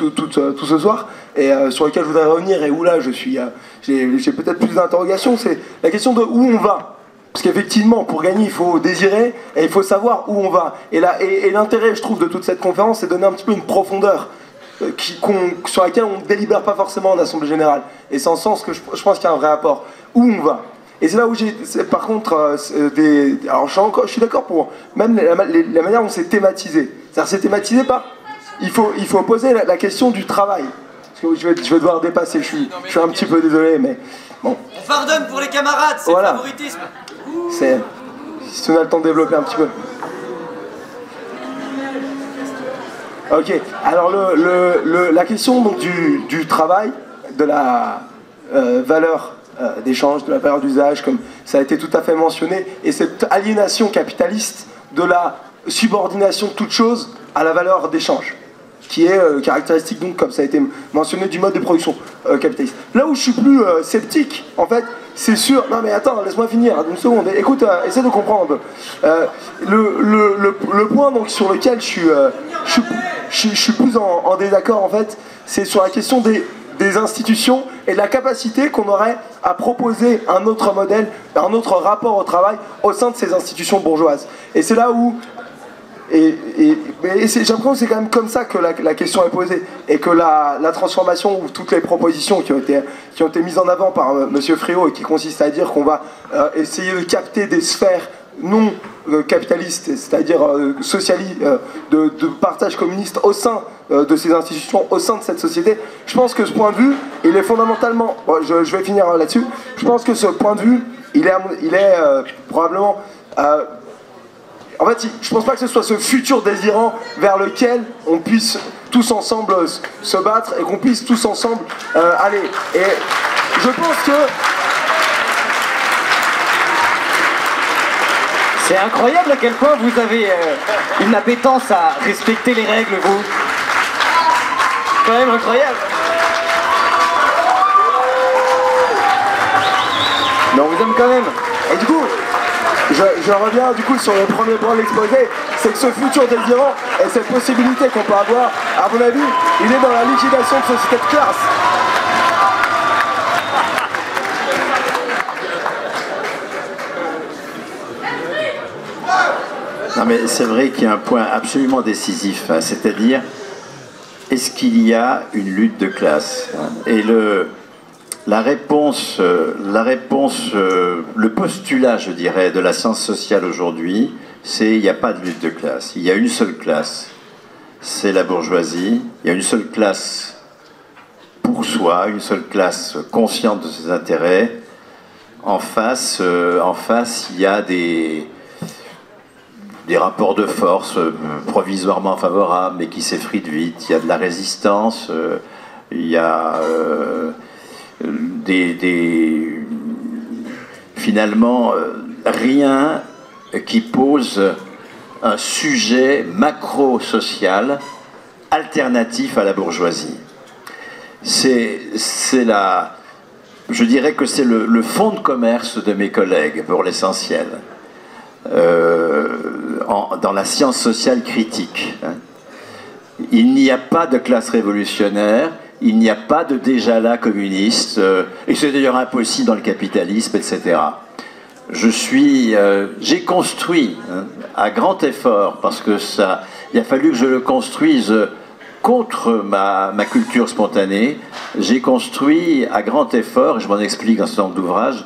ce soir, et sur lequel je voudrais revenir, et où là j'ai peut-être plus d'interrogations, c'est la question de où on va. Parce qu'effectivement, pour gagner, il faut désirer, et il faut savoir où on va. Et l'intérêt, je trouve, de toute cette conférence, c'est de donner un petit peu une profondeur sur laquelle on ne délibère pas forcément en Assemblée Générale. Et c'est en ce sens que je pense qu'il y a un vrai apport. Où on va. Et c'est là où par contre, alors je suis d'accord pour même la manière dont c'est thématisé. C'est-à-dire c'est thématisé par... Il faut poser la question du travail. Parce que je vais devoir dépasser, je suis un petit peu désolé, mais bon. On pardonne pour les camarades, c'est le favoritisme. Si on a le temps de développer un petit peu. Ok, alors la question donc, du travail, de la valeur d'échange, de la valeur d'usage, comme ça a été tout à fait mentionné, et cette aliénation capitaliste de la subordination de toute chose à la valeur d'échange, qui est caractéristique, donc, comme ça a été mentionné, du mode de production capitaliste. Là où je suis plus sceptique, en fait, c'est sûr... Non mais attends, laisse-moi finir, une seconde. Écoute, essaie de comprendre un peu. Le point donc, sur lequel je suis plus en désaccord, en fait, c'est sur la question des institutions et de la capacité qu'on aurait à proposer un autre modèle, un autre rapport au travail au sein de ces institutions bourgeoises. Et c'est là où... j'ai l'impression que c'est quand même comme ça que la question est posée, et que la transformation, ou toutes les propositions qui ont été mises en avant par M. Friot, et qui consistent à dire qu'on va essayer de capter des sphères non capitalistes, c'est-à-dire de partage communiste au sein de ces institutions, au sein de cette société. Je pense que ce point de vue, il est fondamentalement... Bon, je vais finir là-dessus. Je pense que ce point de vue, il est probablement... En fait, je pense pas que ce soit ce futur désirant vers lequel on puisse tous ensemble se battre, et qu'on puisse tous ensemble aller. Et je pense que... C'est incroyable à quel point vous avez une appétence à respecter les règles, vous. C'est quand même incroyable. Mais on vous aime quand même. Et du coup... Je reviens du coup sur le premier point de l'exposé, c'est que ce futur désirant et cette possibilité qu'on peut avoir, à mon avis, il est dans la liquidation de société de classe. Non mais c'est vrai qu'il y a un point absolument décisif, hein, c'est-à-dire, est-ce qu'il y a une lutte de classe, hein, et la réponse, le postulat, je dirais, de la science sociale aujourd'hui, c'est il n'y a pas de lutte de classe. Il y a une seule classe, c'est la bourgeoisie. Il y a une seule classe pour soi, une seule classe consciente de ses intérêts. En face, il y a des rapports de force provisoirement favorables, mais qui s'effritent vite. Il y a de la résistance, il y a finalement rien qui pose un sujet macro-social alternatif à la bourgeoisie. Je dirais que c'est le fonds de commerce de mes collègues, pour l'essentiel, dans la science sociale critique. Il n'y a pas de classe révolutionnaire, il n'y a pas de déjà-là communiste, et c'est d'ailleurs impossible dans le capitalisme, etc. J'ai construit à grand effort, parce que il a fallu que je le construise contre ma culture spontanée, j'ai construit à grand effort, et je m'en explique dans ce nombre d'ouvrages,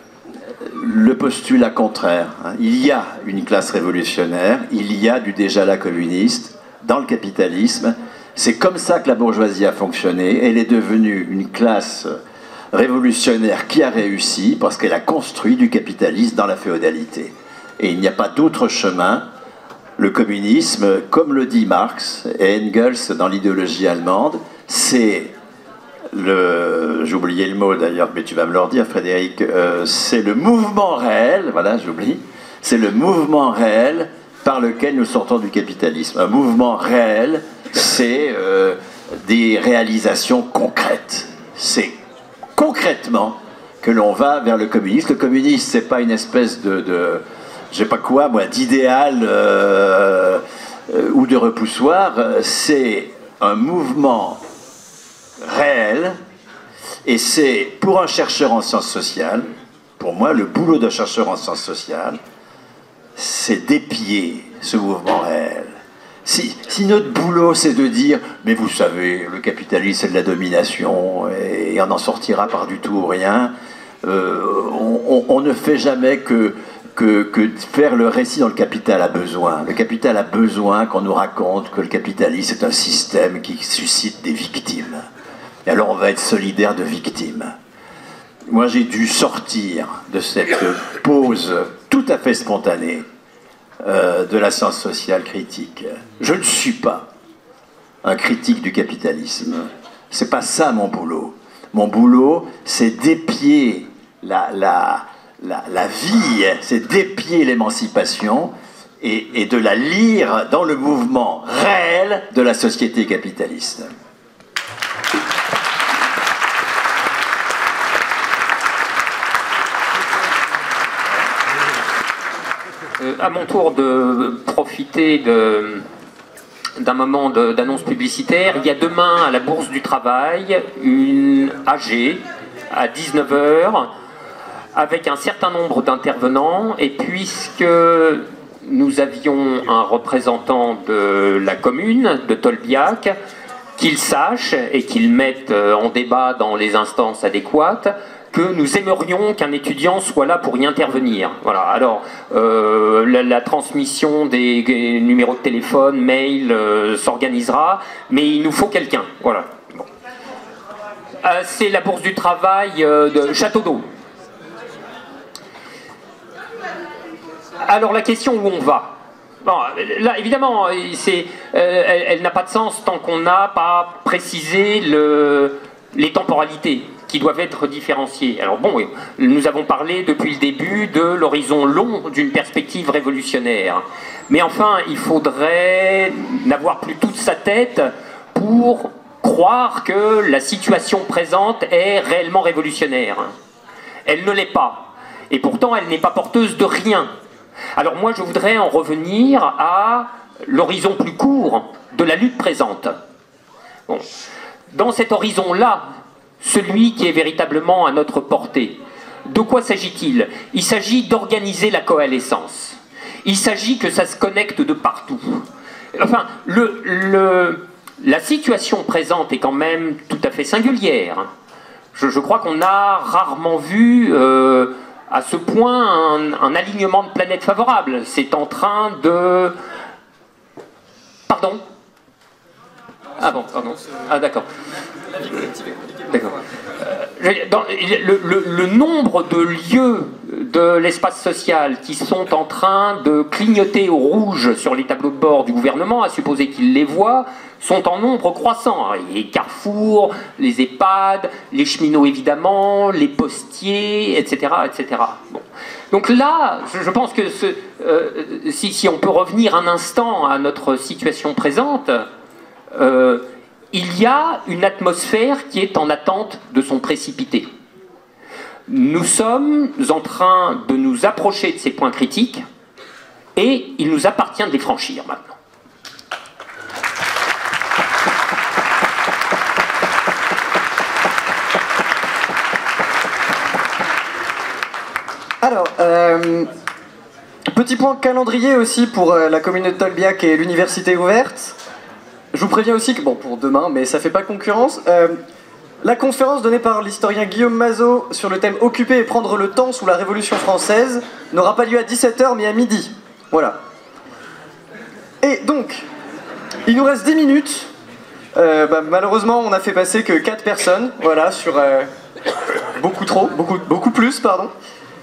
le postulat contraire. Il y a une classe révolutionnaire, il y a du déjà-là communiste dans le capitalisme. C'est comme ça que la bourgeoisie a fonctionné. Elle est devenue une classe révolutionnaire qui a réussi parce qu'elle a construit du capitalisme dans la féodalité. Et il n'y a pas d'autre chemin. Le communisme, comme le dit Marx et Engels dans l'idéologie allemande, c'est j'ai oublié le mot d'ailleurs, mais tu vas me le redire, Frédéric, c'est le mouvement réel, voilà, j'oublie, c'est le mouvement réel par lequel nous sortons du capitalisme. Un mouvement réel, c'est des réalisations concrètes. C'est concrètement que l'on va vers le communisme. Le communisme, c'est pas une espèce de je sais pas quoi, moi, d'idéal ou de repoussoir, c'est un mouvement réel, et c'est, pour un chercheur en sciences sociales, pour moi, le boulot d'un chercheur en sciences sociales, c'est d'épier ce mouvement réel. Si notre boulot, c'est de dire, mais vous savez, le capitalisme, c'est de la domination, et on en sortira par du tout ou rien, on ne fait jamais que faire le récit dont le capital a besoin. Le capital a besoin qu'on nous raconte que le capitalisme est un système qui suscite des victimes. Et alors on va être solidaire de victimes. Moi j'ai dû sortir de cette pause tout à fait spontanée de la science sociale critique. Je ne suis pas un critique du capitalisme. C'est pas ça mon boulot. Mon boulot, c'est d'épier la vie, c'est d'épier l'émancipation et de la lire dans le mouvement réel de la société capitaliste. À mon tour de profiter d'un moment d'annonce publicitaire, il y a demain à la Bourse du Travail une AG à 19h avec un certain nombre d'intervenants, et puisque nous avions un représentant de la commune de Tolbiac, qu'il sache et qu'il mette en débat dans les instances adéquates que nous aimerions qu'un étudiant soit là pour y intervenir. Voilà. Alors, la transmission des numéros de téléphone, mail, s'organisera, mais il nous faut quelqu'un. Voilà. Bon. C'est la Bourse du Travail de Château d'Eau. Alors, la question où on va. Bon, là, évidemment, elle n'a pas de sens tant qu'on n'a pas précisé les temporalités qui doivent être différenciées. Alors bon, nous avons parlé depuis le début de l'horizon long d'une perspective révolutionnaire. Mais enfin, il faudrait n'avoir plus toute sa tête pour croire que la situation présente est réellement révolutionnaire. Elle ne l'est pas. Et pourtant, elle n'est pas porteuse de rien. Alors moi, je voudrais en revenir à l'horizon plus court de la lutte présente. Bon. Dans cet horizon-là, celui qui est véritablement à notre portée, de quoi s'agit-il? Il s'agit d'organiser la coalescence. Il s'agit que ça se connecte de partout. Enfin, la situation présente est quand même tout à fait singulière. Je crois qu'on a rarement vu à ce point un alignement de planètes favorable. C'est en train de... Pardon? Ah bon, pardon. Ah d'accord. D'accord. le nombre de lieux de l'espace social qui sont en train de clignoter au rouge sur les tableaux de bord du gouvernement, à supposer qu'ils les voient, sont en nombre croissant. Les carrefours, les EHPAD, les cheminots évidemment, les postiers, etc. etc. Bon. Donc là, je pense que si on peut revenir un instant à notre situation présente, il y a une atmosphère qui est en attente de son précipité. Nous sommes en train de nous approcher de ces points critiques et il nous appartient de les franchir maintenant. Alors, petit point calendrier aussi pour la communauté de Tolbiac et l'université ouverte. Je vous préviens aussi que, bon, pour demain, mais ça fait pas concurrence, la conférence donnée par l'historien Guillaume Mazot sur le thème « Occuper et prendre le temps sous la Révolution française » n'aura pas lieu à 17 h mais à midi. Voilà. Et donc, il nous reste 10 minutes. Malheureusement, on n'a fait passer que 4 personnes, voilà, sur beaucoup plus, pardon.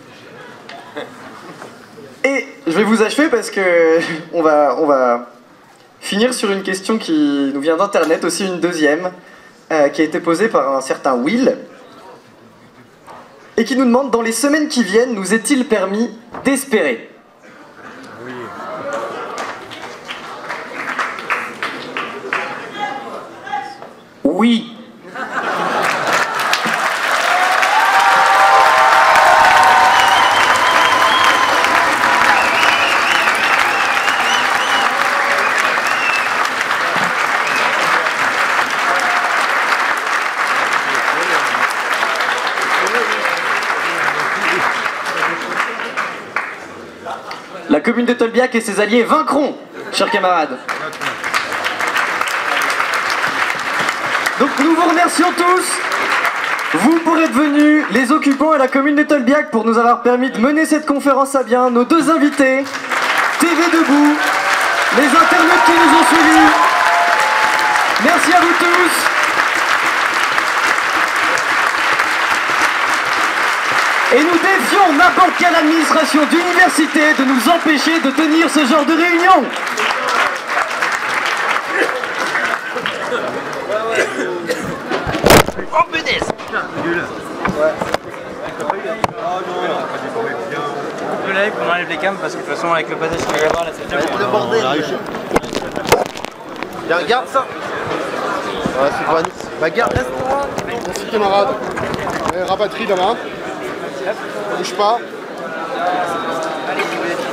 Et je vais vous achever parce que on va finir sur une question qui nous vient d'internet, aussi une deuxième, qui a été posée par un certain Will, et qui nous demande: dans les semaines qui viennent, nous est-il permis d'espérer? Oui. Oui. La commune de Tolbiac et ses alliés vaincront, chers camarades. Donc nous vous remercions tous. Vous pourrez être venus, les occupants et la commune de Tolbiac, pour nous avoir permis de mener cette conférence à bien. Nos deux invités, TV Debout, les internautes qui nous ont suivis. Merci à vous tous. Et nous défions n'importe quelle administration d'université de nous empêcher de tenir ce genre de réunion. Oh punaise! Ouais. Le live, on enlève les cams parce que de toute façon avec le passage qu'il va y avoir là, c'est le bordel. Bien, regarde ça. Ouais, c'est pas nous. Bah garde, reste-toi. Merci camarades. Rapatrie là-bas. Bouge pas. Allez,